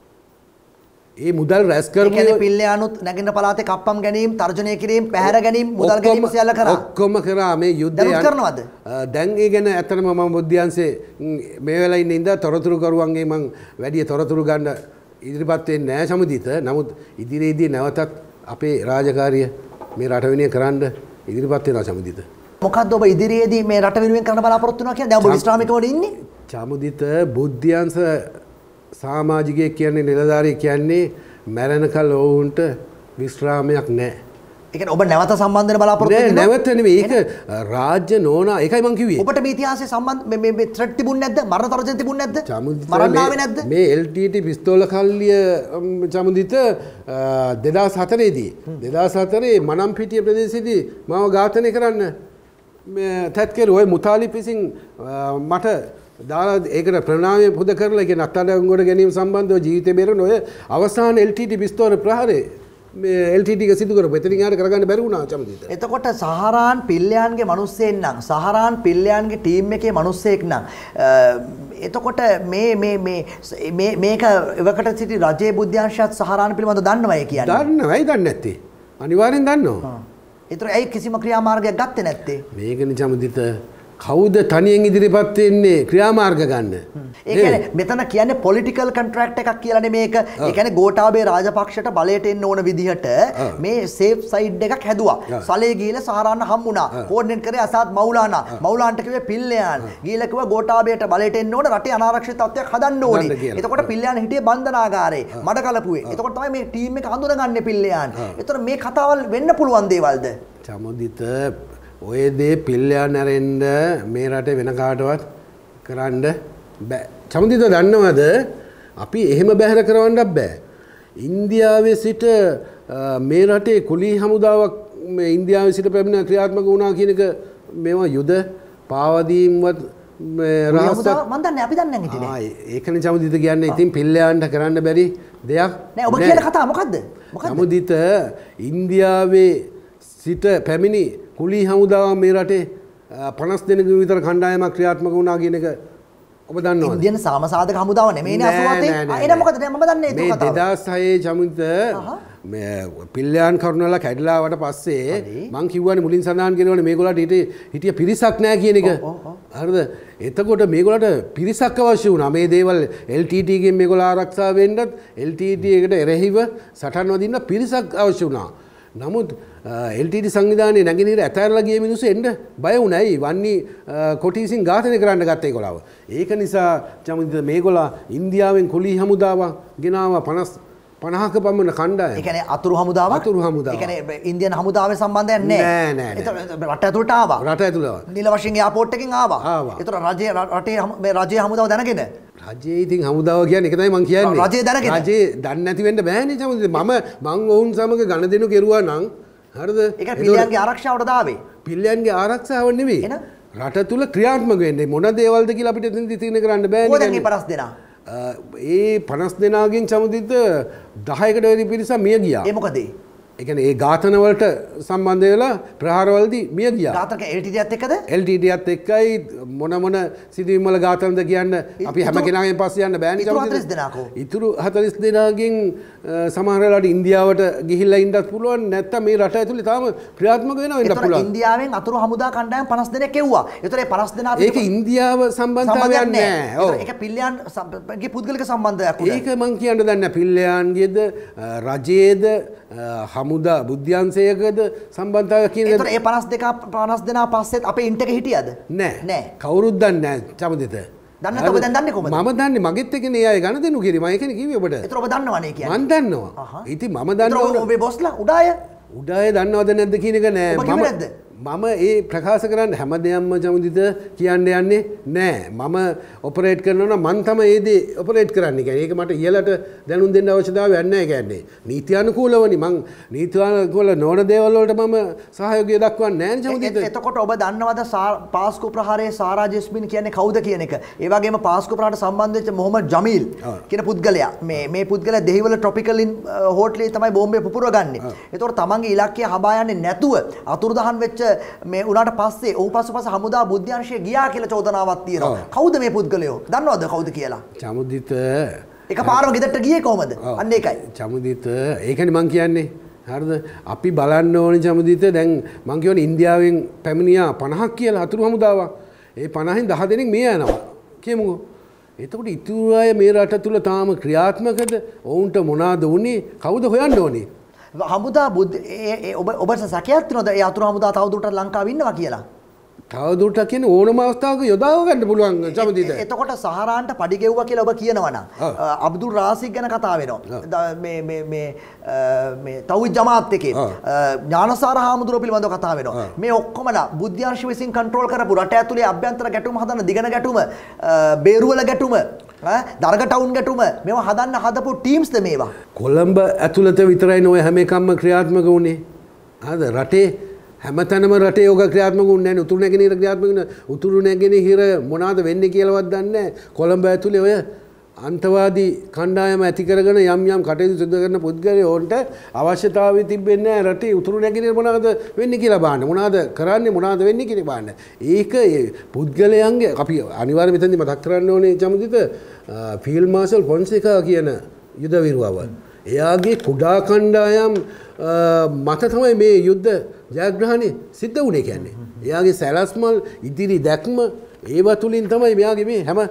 ඒ මුදල් රැස් කරපු ඒ පිල්ලයන්ුත් නැගින්න පළාතේ කප්පම් ගැනීම, තර්ජනය කිරීම, පැහැර ගැනීම, මුදල් ගැනීම සියල්ල කරා. ඔක්කොම කරා මේ යුද්ධය කරනවද? දැන් ඒ ගැන ඇත්තටම මම බුද්ධාංශේ මේ වෙලාවේ ඉන්න ඉඳලා තොරතුරු කරුවන්ගේ මම වැඩි තොරතුරු ගන්න ඉදිරිපත් වෙන්නේ නැහැ සමුදිත. නමුත් ඉදිරියේදී නැවතත් අපේ රාජකාරිය මේ රට වෙනුවෙන් කරන්න ඉදිරිපත් වෙනවා සමුදිත. මොකද්ද ඔබ ඉදිරියේදී මේ රට වෙනුවෙන් කරන්න බලාපොරොත්තු වෙනවා කියන්නේ? දැන් ඔබ විශ්‍රාමිකවල ඉන්නේ. සමුදිත බුද්ධාංශ සමාජිකයෙක් කියන්නේ නිලධාරියෙක් කියන්නේ මැරෙනකල් ඔවුන්ට විශ්‍රාමයක් නැහැ. ඒ කියන්නේ ඔබ නැවත සම්බන්ධ වෙන බලාපොරොත්තු වෙනවා? නෑ නැවත නෙමෙයි. ඒක රාජ්‍ය නෝනා. ඒකයි මං කිව්වේ. ඔබට මේ ඉතිහාසයේ සම්බන්ධ මේ මේ ත්‍රෙට් තිබුණේ නැද්ද? මරණ තරජන තිබුණේ නැද්ද? මරණ ආවේ නැද්ද? මේ එල් ටී ටී පිස්තෝල කල්ලිය චමුදිත දෙදාස් හතරේ දී දෙදාස් හතරේ මනම්පිටිය ප්‍රදේශයේදී මාව ඝාතනය කරන්න මේ තත්කර ඔය මුතාලිබ් විසින් මට දාලා ඒකට ප්‍රණාමය පුද කරලා කියන අත්අඩංගුවට ගැනීම සම්බන්ධව ජීවිතේ බේරන ඔය අවසාන එල් ටී ටී පිස්තෝල ප්‍රහාරේ මේ එල් ටී ටී එක සිදු කරපු එතනින් යාර කරගන්න බැරි වුණා චමුදිත. එතකොට සහරාන් පිල්ලයන්ගේ මිනිස්සෙක් නම් සහරාන් පිල්ලයන්ගේ ටීම් එකේ මිනිස්සෙක් නම් එතකොට මේ මේ මේ මේ මේක එවකට සිටි රජයේ බුද්ධාංශයත් සහරාන් පිළිබඳව දන්නවයි කියන්නේ. දන්නවයි දන්නේ නැත්තේ. අනිවාර්යෙන් දන්නවා. ඒතර ඇයි කිසිම ක්‍රියාමාර්ගයක් ගත්තේ නැත්තේ? මේකනේ චමුදිත කවුද තනියෙන් ඉදිරිපත් වෙන්නේ ක්‍රියාමාර්ග ගන්න? ඒ කියන්නේ මෙතන කියන්නේ පොලිටිකල් කොන්ට්‍රැක්ට් එකක් කියලානේ මේක. ඒ කියන්නේ ගෝඨාභය රාජපක්ෂට බලයට එන්න ඕන විදිහට මේ සේෆ් සයිඩ් එකක් හැදුවා. සලේ ගිහලා සහරාන්න හම්බුණා. කෝඩිනේට් කරේ අසාද් මවුලානා. මවුලාන්ට කිව්වේ පිල්ලයන්. ගිහලා කිව්වා ගෝඨාභයට බලයට එන්න ඕන රටේ අනාරක්ෂිත තත්ත්වයක් හදන්න ඕනේ. එතකොට පිල්ලයන් හිටියේ බන්ධනාගාරේ. මඩ කලපුවේ. එතකොට තමයි මේ ටීම් එක හඳුනගන්නේ පිල්ලයන්. එතකොට මේ කතාවල් වෙන්න පුළුවන් දේවල්ද? චමුදිත ඔය දේ පිල්ලයන් ඇරෙන්න මේ රටේ වෙන කාටවත් කරන්න බෑ. චමුදිත දන්නවද අපි එහෙම බැහැර කරවන්නත් බෑ. ඉන්දියාවේ සිට මේ රටේ කුලී හමුදාවක් මේ ඉන්දියාවේ සිට පැමිණ ක්‍රියාත්මක වුණා කියන එක මේවා යුද පාවදීම්වත් රහසක් මම දන්නේ අපි දන්නේ නැහැ ආ ඒකනේ චමුදිත කියන්නේ ඉතින් පිල්ලයන්ට කරන්න බැරි දෙයක් නෑ ඔබ කියන කතාව මොකද්ද මොකද්ද චමුදිත ඉන්දියාවේ සිට පැමිණි කුලී හමුදාව මේ රටේ පනස් දෙනෙකු විතර කණ්ඩායමක් ක්‍රියාත්මක වුණා කියන එක ඔබ දන්නවද? ඉන්දියන් සාමසාධක හමුදාව නෙමෙයිනේ අසුවතේ. එහෙනම් මොකද මම දන්නේ ඒක කතාව. මේ දෙදාස් හයේ චමුදිත මේ පිල්ලයන් කරුණාලා කැඩලාවට පස්සේ මං කිව්වනේ මුලින් සඳහන් කරනවානේ මේගොල්ලන්ට හිටියේ හිටිය පිරිසක් නැහැ කියන එක. හරිද? එතකොට මේගොල්ලන්ට පිරිසක් අවශ්‍ය වුණා. මේ දේවල් එල් ටී ටී ගෙන් මේගොල්ලෝ ආරක්ෂා වෙන්නත් එල් ටී ටී එකට එරෙහිව සටන් වදින්න පිරිසක් අවශ්‍ය වුණා. නමුත් එල් ටී ටී සංවිධානයේ නැගෙනහිර ඇතැරලා ගිය මිනිස්සු එන්න බය වුණයි. වන්නි කොටිසින් ඝාතනය කරන්න ගත්ත ඒගොල්ලව. ඒක නිසා චමුදිත මේගොල්ලෝ ඉන්දියාවෙන් කුලී හමුදාවක් ගෙනාවා පනස් පනහක පමණ කණ්ඩායම. ඒ කියන්නේ අතුරු හමුදාවක්. අතුරු හමුදාවක්. ඒ කියන්නේ ඉන්දියන් හමුදාවේ සම්බන්ධයක් නැහැ. නෑ නෑ. ඒතර රට ඇතුළට ආවා. රට ඇතුළට. නිල වශයෙන් එයාපෝට් එකකින් ආවා. ආවා. ඒතර රජයේ රටේ මේ රජයේ හමුදාව දැනගෙන. රජයේ ඉතින් හමුදාව කියන්නේ ඒක තමයි මං කියන්නේ. රජයේ දැනගෙන. රජයේ දන්නේ නැති වෙන්න බෑනේ චමුදිත. මම මං ඔවුන් සමග ගණදෙනු කෙරුවා නම් හරිද? ඒක පිල්ලයන්ගේ ආරක්ෂාවට දාවේ. පිල්ලයන්ගේ ආරක්ෂාව නෙවෙයි. රට තුල ක්‍රියාත්මක වෙන්නේ මොන දේවල්ද කියලා අපිට එතනදි තීරණය කරන්න බෑනේ. කොහෙන්ද මේ පනස් දෙනා? ඒ පනස් දෙනාගෙන් චමුදිත දහයකට වැඩි පිරිසක් මිය ගියා. ඒ මොකද ඒ? ඒ කියන්නේ ඒ ඝාතන වලට සම්බන්ධ වෙලා ප්‍රහාරවලදී මිය ගියා. ඝාතනක එල් ටී ටීයත් එක්කද? එල් ටී ටීයත් එක්කයි මොන මොන සිදුවීම් වල ඝාතනද කියන්න අපි හැම කෙනාගෙන් පස්සේ යන්න බෑනේ චමුදිත. ඉතුරු හතළිස් දෙනාකෝ. ඉතුරු හතළිස් දෙනාගෙන් සමහර වෙලාවට ඉන්දියාවට ගිහිල්ලා ඉන්නත් පුළුවන් නැත්නම් මේ රට ඇතුලේ තාම ක්‍රියාත්මක වෙනවා වෙන්න පුළුවන්. ඒතර ඉන්දියාවෙන් අතුරු හමුදා කණ්ඩායම් පනස් දෙනෙක් එව්වා. ඒතර ඒ පනස් දෙනා ඒක ඉන්දියාව සම්බන්ධතාවයක් නැහැ. ඔව්. ඒක පිල්ලයන්ගේ පුද්ගලික සම්බන්ධයක් උඩ. ඒක මං කියන්න දන්නේ නැහැ. පිල්ලයන්ගේද රජයේද හමුදා බුද්ධ්‍යංශයකද සම්බන්ධතාවයක් කියන එක. ඒතර ඒ පනස් දෙක පනස් දෙනා පස්සෙත් අපේ ඉන්ට් එක හිටියද? නැහැ. නැහැ. කවුරුත් දන්නේ නැහැ චමුදිත. දන්නේ නැත්නම් ඔබ දැන් දන්නේ කොහමද? මම දන්නේ මගෙත් එකනේ අය ගණදෙනු කිරි මම ඒකනේ කිව්වේ ඔබට. ඒතර ඔබ දන්නවනේ කියන්නේ. මම දන්නවා. ඉතින් මම දන්නවා. ඒතර ඔබේ බොස්ලා උඩාය උඩාය දන්නවද නැද්ද කියන එක නෑ. ඔබ කිව්වේ නැද්ද? මම ඒ ප්‍රකාශ කරන්න හැම දෙයක්ම චමුදිත කියන්න යන්නේ නෑ. මම ඔපරේට් කරනවා නම් මං තමයි ඒ දේ ඔපරේට් කරන්නේ. කියන්නේ ඒක මට ඉහළට දැනුම් දෙන්න අවශ්‍යතාවයක් නැහැ කියන්නේ. නීත්‍යානුකූලවනි මං නීත්‍යානුකූල නොවන දේවල් වලට මම සහයෝගය දක්වන්නේ නැහැ චමුදිත. එතකොට ඔබ දන්නවද පාස්කු ප්‍රහාරයේ සාරා ජස්මින් කියන්නේ කවුද කියන එක? ඒ වගේම පාස්කු ප්‍රහාරට සම්බන්ධ වෙච්ච මොහමඩ් ජමීල් කියන පුද්ගලයා මේ මේ පුද්ගලයා දෙහිවල ට්‍රොපිකල් හෝටලේ තමයි බෝම්බේ පුපුරවගන්නේ. එතකොට තමන්ගේ ඉලක්කය හබා යන්නේ නැතුව අතුරුදහන් වෙච්ච මේ උනාට පස්සේ ඔහු පසුපස හමුදා බුද්ධ්‍යංශය ගියා කියලා චෝදනාවක් තියෙනවා. කවුද මේ පුද්ගලයෝ? දන්නවද කවුද කියලා? චමුදිත එකපාරම ගෙදරට ගියේ කොහමද? අන්න ඒකයි. චමුදිත ඒකනේ මං කියන්නේ. හරිද? අපි බලන්න ඕනේ චමුදිත දැන් මං කියවනේ ඉන්දියාවෙන් පැමිණියා පනහක් කියලා අතුරු හමුදාවක්. ඒ පනහෙන් දහ දෙනෙක් මිය යනවා. කියමුකෝ. එතකොට ඉතුරු අය මේ රට තුල තාම ක්‍රියාත්මකද? ඔවුන්ට මොනවාද වුනේ? කවුද හොයන්න ඕනේ? හමුදා බුද්ධ ඔබ ඔබට සැකයක් තියෙනවද ඒ අතුරු හමුදා තවදුරටත් ලංකාවේ ඉන්නවා කියලා? තවදුරටත් කියන්නේ ඕනම අවස්ථාවක යොදාව ගන්න පුළුවන් චමුදිත. එතකොට සහරාන්ට පඩි ගෙව්වා කියලා ඔබ කියනවා නම් අබ්දුල් රාසික් ගැන කතා වෙනවා. මේ මේ මේ මේ තවුද් ජමාත් එකේ ඥානසාර හාමුදුරුවෝ පිළිබඳව කතා වෙනවා. මේ ඔක්කොමලා බුද්ධ්‍යංශ විසින් කන්ට්‍රෝල් කරපු රට ඇතුලේ අභ්‍යන්තර ගැටුම හදන දිගන ගැටුම, බේරුවල ගැටුම, දරග ටවුන් ගැටුම මේවා හදන්න හදපු ටීම්ස්ද මේවා? කොළඹ ඇතුළත විතරයි ඔය හැම එකක්ම ක්‍රියාත්මක වුණේ. හරිද? රටේ හැමතැනම රටේ යෝග ක්‍රියාත්මක වුණේ නැහැ. උතුරු නැගෙනහිර ක්‍රියාත්මක වෙන උතුරු නැගෙනහිර මොනවාද වෙන්නේ කියලාවත් දන්නේ නැහැ. කොළඹ ඇතුලේ ඔය අන්තවාදී කණ්ඩායම ඇති කරගෙන යම් යම් කටයුතු සිදු කරන පුද්ගලයෝන්ට අවශ්‍යතාවය තිබෙන්නේ නැහැ රටේ උතුරු නැගෙනහිර මොනවාද වෙන්නේ කියලා බලන්න. මොනවාද කරන්නේ මොනවාද වෙන්නේ කියලා බලන්න. ඒක පුද්ගලයන්ගේ අපි අනිවාර්යයෙන් මෙතනදී මතක් කරන්න ඕනේ චමුදිත ෆීල්ඩ් මාර්ෂල් ෆොන්සේකා කියන යුද විරුවව. එයාගේ කුඩා කණ්ඩායම් මත තමයි මේ යුද්ධ ජයග්‍රහණය සිද්ධ වුණේ කියන්නේ. එයාගේ සැලැස්මල් ඉදිරි දැක්ම ඒවා තුලින් තමයි මෙයාගේ මේ හැම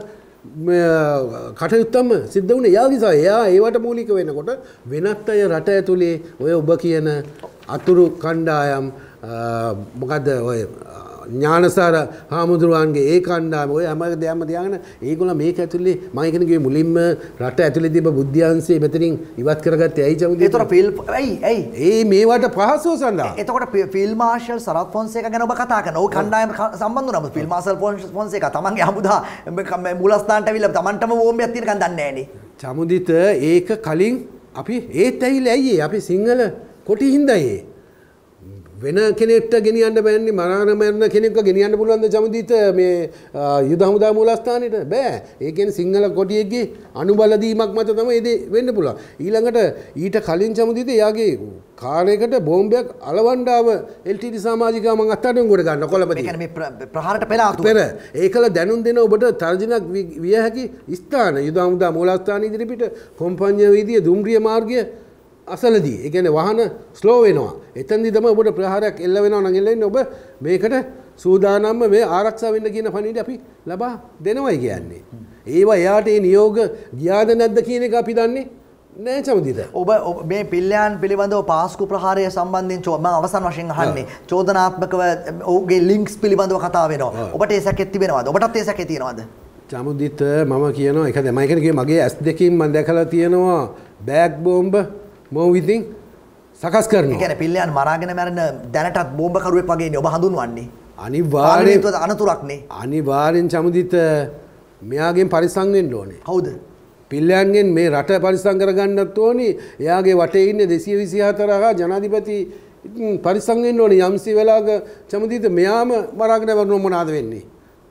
කටයුත්තම සිද්ධ වුණේ. එයා නිසා එයා ඒවට මූලික වෙනකොට වෙනත් අය රට ඇතුලේ ඔය ඔබ කියන අතුරු කණ්ඩායම් මොකද්ද ඔය ඥානසාර හාමුදුරුවන්ගේ ඒ කණ්ඩායම ඔය හැම දෙයක්ම තියාගෙන ඒගොල්ලෝ මේක ඇතුලේ මම කියන කිව්වේ මුලින්ම රට ඇතුලේ තිබ්බ බුද්ධාංශය මෙතනින් ඉවත් කරගත්තේ ඇයි චමුදේ? ඒතර ෆිල් ඇයි ඇයි ඒ මේවට පහසුව සඳහා. එතකොට ෆිල්ඩ් මාර්ෂල් සරත් ෆොන්සේකා ගැන ඔබ කතා කරනවා. ඔය කණ්ඩායම සම්බන්ධ වුණා. ෆිල්ඩ් මාර්ෂල් ෆොන්සේකා තමන්ගේ හමුදා මූලස්ථානට ඇවිල්ලා තමන්ටම බෝම්බයක් තියෙනකන් දන්නේ නැහනේ. චමුදිත ඒක කලින් අපි ඒත් ඇවිල්ලා ඇයි අපි සිංහල කොටි හින්දායි වෙන කෙනෙක්ට ගෙනියන්න බෑනේ මරණ මරණ කෙනෙක්ව ගෙනියන්න පුළුවන්ද චමුදිත මේ යුද හමුදා මූලස්ථානෙට බෑ. ඒ කියන්නේ සිංහල කොටියෙක්ගේ අනුබල දීමක් මත තමයි ඒ වෙන්න පුළුවන්. ඊළඟට ඊට කලින් චමුදිත එයාගේ කාර්යයකට බෝම්බයක් අලවන්න ආව එල් ටී ටී සමාජිකව මං අත්අඩංගුවට ගන්න කොළඹදී. ඒ කියන්නේ මේ ප්‍රහාරයට පෙර ආතුව. පෙර ඒකල දැනුම් දෙන ඔබට තර්ජනක් විය හැකි ස්ථාන යුද හමුදා මූලස්ථාන ඉදිරිපිට කොම්පඤ්ඤ වීදියේ දුම්රිය මාර්ගය අසලදී ඒ කියන්නේ වාහන ස්ලෝ වෙනවා. එතෙන්දී තමයි ඔබට ප්‍රහාරයක් එල්ල වෙනවා නම් එල්ලෙන්නේ ඔබ මේකට සූදානම්ම මේ ආරක්ෂා වෙන්න කියන පණිවිඩය අපි ලබා දෙනවයි කියන්නේ. ඒවා එයාට ඒ නියෝග ගියාද නැද්ද කියන එක අපි දන්නේ නෑ චමුදිත. ඔබ මේ පිල්ලයන් පිළිබඳව පාස්කු ප්‍රහාරය සම්බන්ධයෙන් මම අවසන් වශයෙන් අහන්නේ චෝදනාත්මකව ඔහුගේ ලින්ක්ස් පිළිබඳව කතා වෙනවා. ඔබට ඒ සැකෙත් තිබෙනවද? ඔබටත් ඒ සැකේ තියෙනවද? චමුදිත මම කියනවා ඒක දැන් මම කියන්නේ මගේ ඇස් දෙකකින් මම දැකලා තියෙනවා බෑග් බෝම්බ මොව විදිහින් සකස් කරනවා. ඒ කියන්නේ පිල්ලයන් මරාගෙන මැරෙන දැනටත් බෝම්බ කරුවෙක් වගේනේ ඔබ හඳුන්වන්නේ. අනිවාර්යෙන් අනතුරක්නේ. අනිවාර්යෙන් චමුදිත මෙයාගෙන් පරිස්සම් වෙන්න ඕනේ. කවුද? පිල්ලයන්ගෙන් මේ රට පරිස්සම් කරගන්නත් ඕනේ. එයාගේ වටේ ඉන්නේ දෙසිය විසිහතර හා ජනාධිපති පරිස්සම් වෙන්න ඕනේ. යම්සි වෙලාවක චමුදිත මෙයාම මරාගෙන මැරුණොත් මොනවාද වෙන්නේ?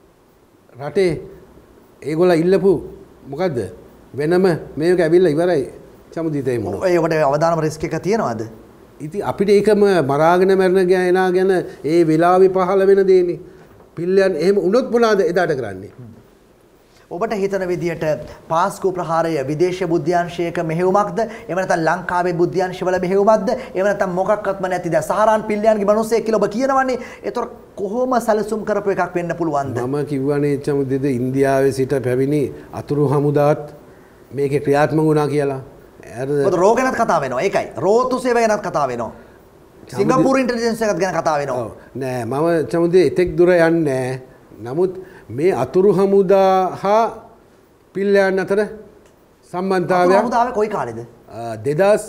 රටේ ඒගොල්ලෝ ඉල්ලපු මොකද්ද? වෙනම මේක ඇවිල්ලා ඉවරයි. චමුදිතේ මොන ඒකට අවදානම රිස්ක් එක තියනවද? ඉතින් අපිට ඒකම මරාගෙන මැරෙන ගෑනා ගැන ඒ වෙලාවේ පහළ වෙන දේනේ. පිල්ලයන් එහෙම වුණොත් මොනවාද එදාට කරන්නේ? ඔබට හිතන විදියට පාස්කු ප්‍රහාරය විදේශ බුද්ධ්‍යංශයක මෙහෙයුමක්ද? එහෙම නැත්නම් ලංකාවේ බුද්ධ්‍යංශවල මෙහෙයුමක්ද? එහෙම නැත්නම් මොකක්වත්ම නැතිද? සහරාන් පිල්ලයන්ගේ මිනිස්සෙක් කියලා ඔබ කියනවනේ. ඒතර කොහොම සැලසුම් කරපු එකක් වෙන්න පුළුවන්ද? මම කිව්වනේ චමුදිත ඉන්දියාවේ සිට පැමිණි අතුරු හමුදාත් මේකේ ක්‍රියාත්මක වුණා කියලා. මොකද රෝ ගැනත් කතා වෙනවා. ඒකයි. රෝතු සේව ගැනත් කතා වෙනවා. සිංගප්පූරු ඉන්ටෙලිජන්ස් එකත් ගැන කතා වෙනවා. ඔව්. නෑ මම චමුදේ එතෙක් දුර යන්නේ නෑ. නමුත් මේ අතුරු හමුදා හා පිල්ලයන් අතර සම්බන්ධතාවය අතුරු හමුදාවේ කොයි කාලෙද? දෙදහස්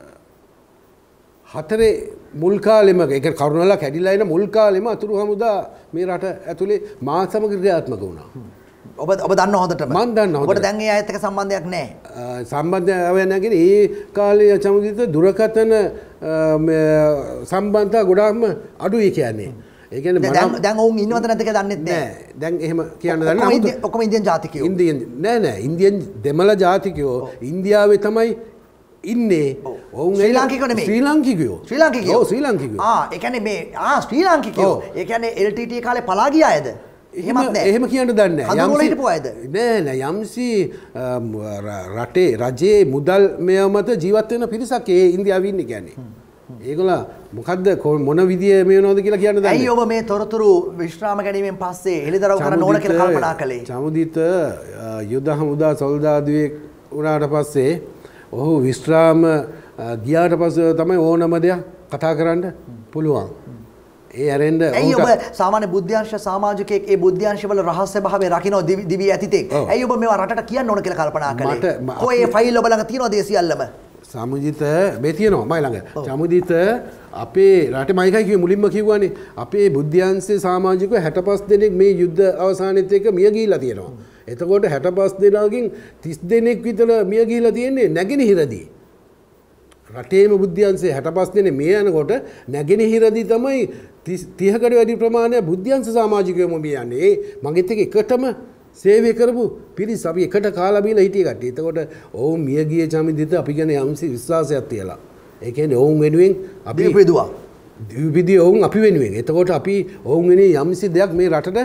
හතරේ මුල් කාලෙම ඒක කරුණාලා කැඩිලා එන මුල් කාලෙම අතුරු හමුදා මේ රට ඇතුලේ මා සමග ක්‍රියාත්මක වුණා. ඔබ ඔබ දන්න හොඳටම. මම දන්න හොඳට. ඔබට දැන් ඒ අයත් එක්ක සම්බන්ධයක් නැහැ. සම්බන්ධය නැගෙන ඒ කාලේ චමුදිත දුරකථන සම්බන්ධතා ගොඩාක්ම අඩුයි කියන්නේ. ඒ කියන්නේ දැන් දැන් ඔවුන් ඉන්නවද නැද්ද කියලා දන්නෙත් නැහැ. නෑ. දැන් එහෙම කියන්න දන්නේ නැහැ. ඔක්කොම ඉන්දියන් ජාතිකයෝ. ඉන්දියන් නෑ නෑ ඉන්දියන් දෙමළ ජාතිකයෝ ඉන්දියාවේ තමයි ඉන්නේ. ඔවුන් ශ්‍රී ලාංකිකයෝ නෙමෙයි. ශ්‍රී ලාංකිකයෝ. ශ්‍රී ලාංකිකයෝ. ඔව් ශ්‍රී ලාංකිකයෝ. ආ ඒ කියන්නේ මේ ආ ශ්‍රී ලාංකිකයෝ. ඒ කියන්නේ එල් ටී ටී කාලේ පලා ගිය අයද? එහෙමත් නෑ. එහෙම කියන්න දන්නේ නෑ. යම්සි හිටපු අයද? නෑ නෑ යම්සි රටේ රජයේ මුදල් මෙය මත ජීවත් වෙන පිරිසක් ඒ ඉන්දියාවේ ඉන්නේ කියන්නේ. ඒගොල්ලෝ මොකද්ද මොන විදිය මේ වෙනවද කියලා කියන්න දන්නේ. ඇයි ඔබ මේ තොරතුරු විශ්‍රාම ගැනීමෙන් පස්සේ හෙළිදරව් කරන්න ඕන කියලා කල්පනා කළේ? චමුදිත යුද හමුදා සොල්දාදුවෙක් වුණාට පස්සේ ඔහු විශ්‍රාම ගියාට පස්සේ තමයි ඕනම දෙයක් කතා කරන්න පුළුවන්. ඒ ඇරෙන්න ඇයි ඔබ සාමාන්‍ය බුද්ධ්‍යංශ සමාජිකයෙක් ඒ බුද්ධ්‍යංශවල රහස්‍ය භාවය රකින්න දිවි ඇතිතෙක්. ඇයි ඔබ මේවා රටට කියන්න ඕන කියලා කල්පනා කළේ? කොහේ ඒ ෆයිල් ඔබ ළඟ තියෙනවද ඒ සියල්ලම? සමුදිත මේ තියෙනවා මයි ළඟ. සමුදිත අපේ රටේ මයිකයි කිව්වේ මුලින්ම කිව්වනේ අපේ බුද්ධ්‍යංශයේ සමාජිකව හැටපස් දෙනෙක් මේ යුද්ධ අවසානෙත් එක්ක මිය ගිහිලා තියෙනවා. එතකොට හැටපස් දෙනාගෙන් තිස් දෙනෙක් විතර මිය ගිහිලා තියෙන්නේ නැගෙනහිරදී. රටේම බුද්ධ්‍යංශයේ හැටපස් දෙනෙක් මිය යනකොට නැගෙනහිරදී තමයි තිහකට වැඩි ප්‍රමාණයක් බුද්ධ්‍යංශ සමාජිකයෝම මිය යන්නේ. මගෙත් එක්ක එකටම සේවය කරපු පිරිස අපි එකට කාලා බීලා හිටිය කට්ටිය. එතකොට ඔවුන් මිය ගිය චමිදිත අපි ගැන යම්සි විශ්වාසයක් තියලා. ඒ කියන්නේ ඔවුන් වෙනුවෙන් අපි දීපෙදුවා. දීපෙදී ඔවුන් අපි වෙනුවෙන්. එතකොට අපි ඔවුන් වෙනුවෙන් යම්සි දෙයක් මේ රටට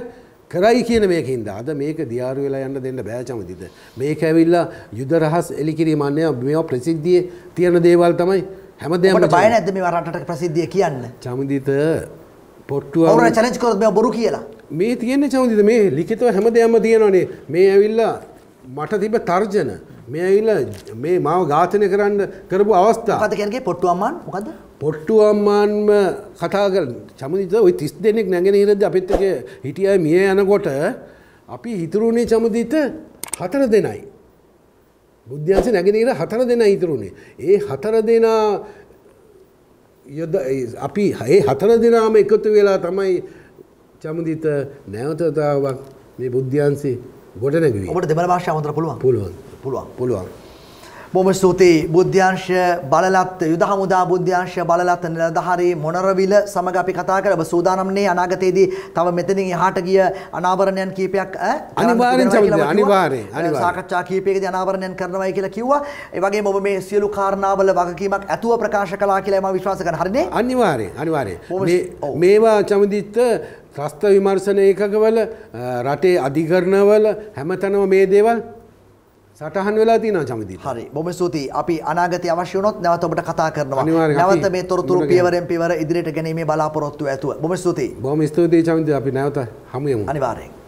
කරයි කියන මේකින්ද අද මේක දියාරු වෙලා යන්න දෙන්න බෑ චමදිත. මේක ඇවිල්ලා යුද රහස් එලි කිරීම අන්නේ මේවා ප්‍රසිද්ධියේ තියෙන දේවල් තමයි හැමදේම. ඔබට බය නැද්ද මේවා රටට ප්‍රසිද්ධිය කියන්න? චමදිත පොට්ටුව කවුරුහරි චැලෙන්ජ් කරොත් මේවා බොරු කියලා. මේ තියෙන්නේ චමදිත මේ ලිඛිතව හැමදේම තියෙනවනේ. මේ ඇවිල්ලා මට තිබ්බ තර්ජන මේ ඇවිල්ලා මේ මාව ඝාතනය කරන්න කරපු අවස්ථා. මොකද්ද කියන්නේ පොට්ටු අම්මාන් මොකද්ද? පොට්ටු අම්මාන්ම කතා කරන චමදිත ওই තිස් දෙනෙක් නැගෙනහිරදී අපිත් එක්ක හිටියයි මිය යනකොට අපි හිතුරුනේ චමදිත හතර දෙනයි. බුද්ධ්‍යංශ නැගෙනහිර හතර දෙනයි හිතුරුනේ. ඒ හතර දෙනා යොද අපි ඒ හතර දෙනාම එකතු වෙලා තමයි චමදිත නැවතතාවක් මේ බුද්ධ්‍යංශේ ගොඩනැගුවේ. ඔබට දෙමළ භාෂාව හොඳට පුළුවන්. පුළුවන්. පුළුවන්. පුළුවන්. බොහොම ස්තුතියි බුද්ධ්‍යංශ බලලත් යුද හමුදා බුද්ධ්‍යංශ බලලත් නිලධාරී මොනරවිල සමග අපි කතා කරලා ඔබ සූදානම්නේ අනාගතයේදී තව මෙතනින් එහාට ගිය අනාවරණයන් කීපයක් අනිවාර්යෙන් චමදිත අනිවාර්යෙන් අනිවාර්යෙන් සාකච්ඡා කීපයකදී අනාවරණයන් කරනවායි කියලා කිව්වා. ඒ වගේම ඔබ මේ සියලු කාරණාවල වගකීමක් ඇතුව ප්‍රකාශ කළා කියලා මම විශ්වාස කරනවා. හරිනේ? අනිවාර්යෙන් අනිවාර්යෙන්. මේ මේවා චමදිත ත්‍රස්ත විමර්ශන ඒකකවල රටේ අධිකරණවල හැමතැනම මේ දේවල් සටහන් වෙලා තියෙනවා චමදිත. හරි. බොහොම ස්තුතියි. අපි අනාගතයේ අවශ්‍ය වුණොත් නැවත ඔබට කතා කරනවා. අනිවාර්යෙන් නැවත මේ තොරතුරු පියවරෙන් පියවර ඉදිරියට ගෙනීමේ බලාපොරොත්තු ඇතුව. බොහොම ස්තුතියි. බොහොම ස්තුතියි චමදිත. අපි නැවත හමු යමු. අනිවාර්යෙන්.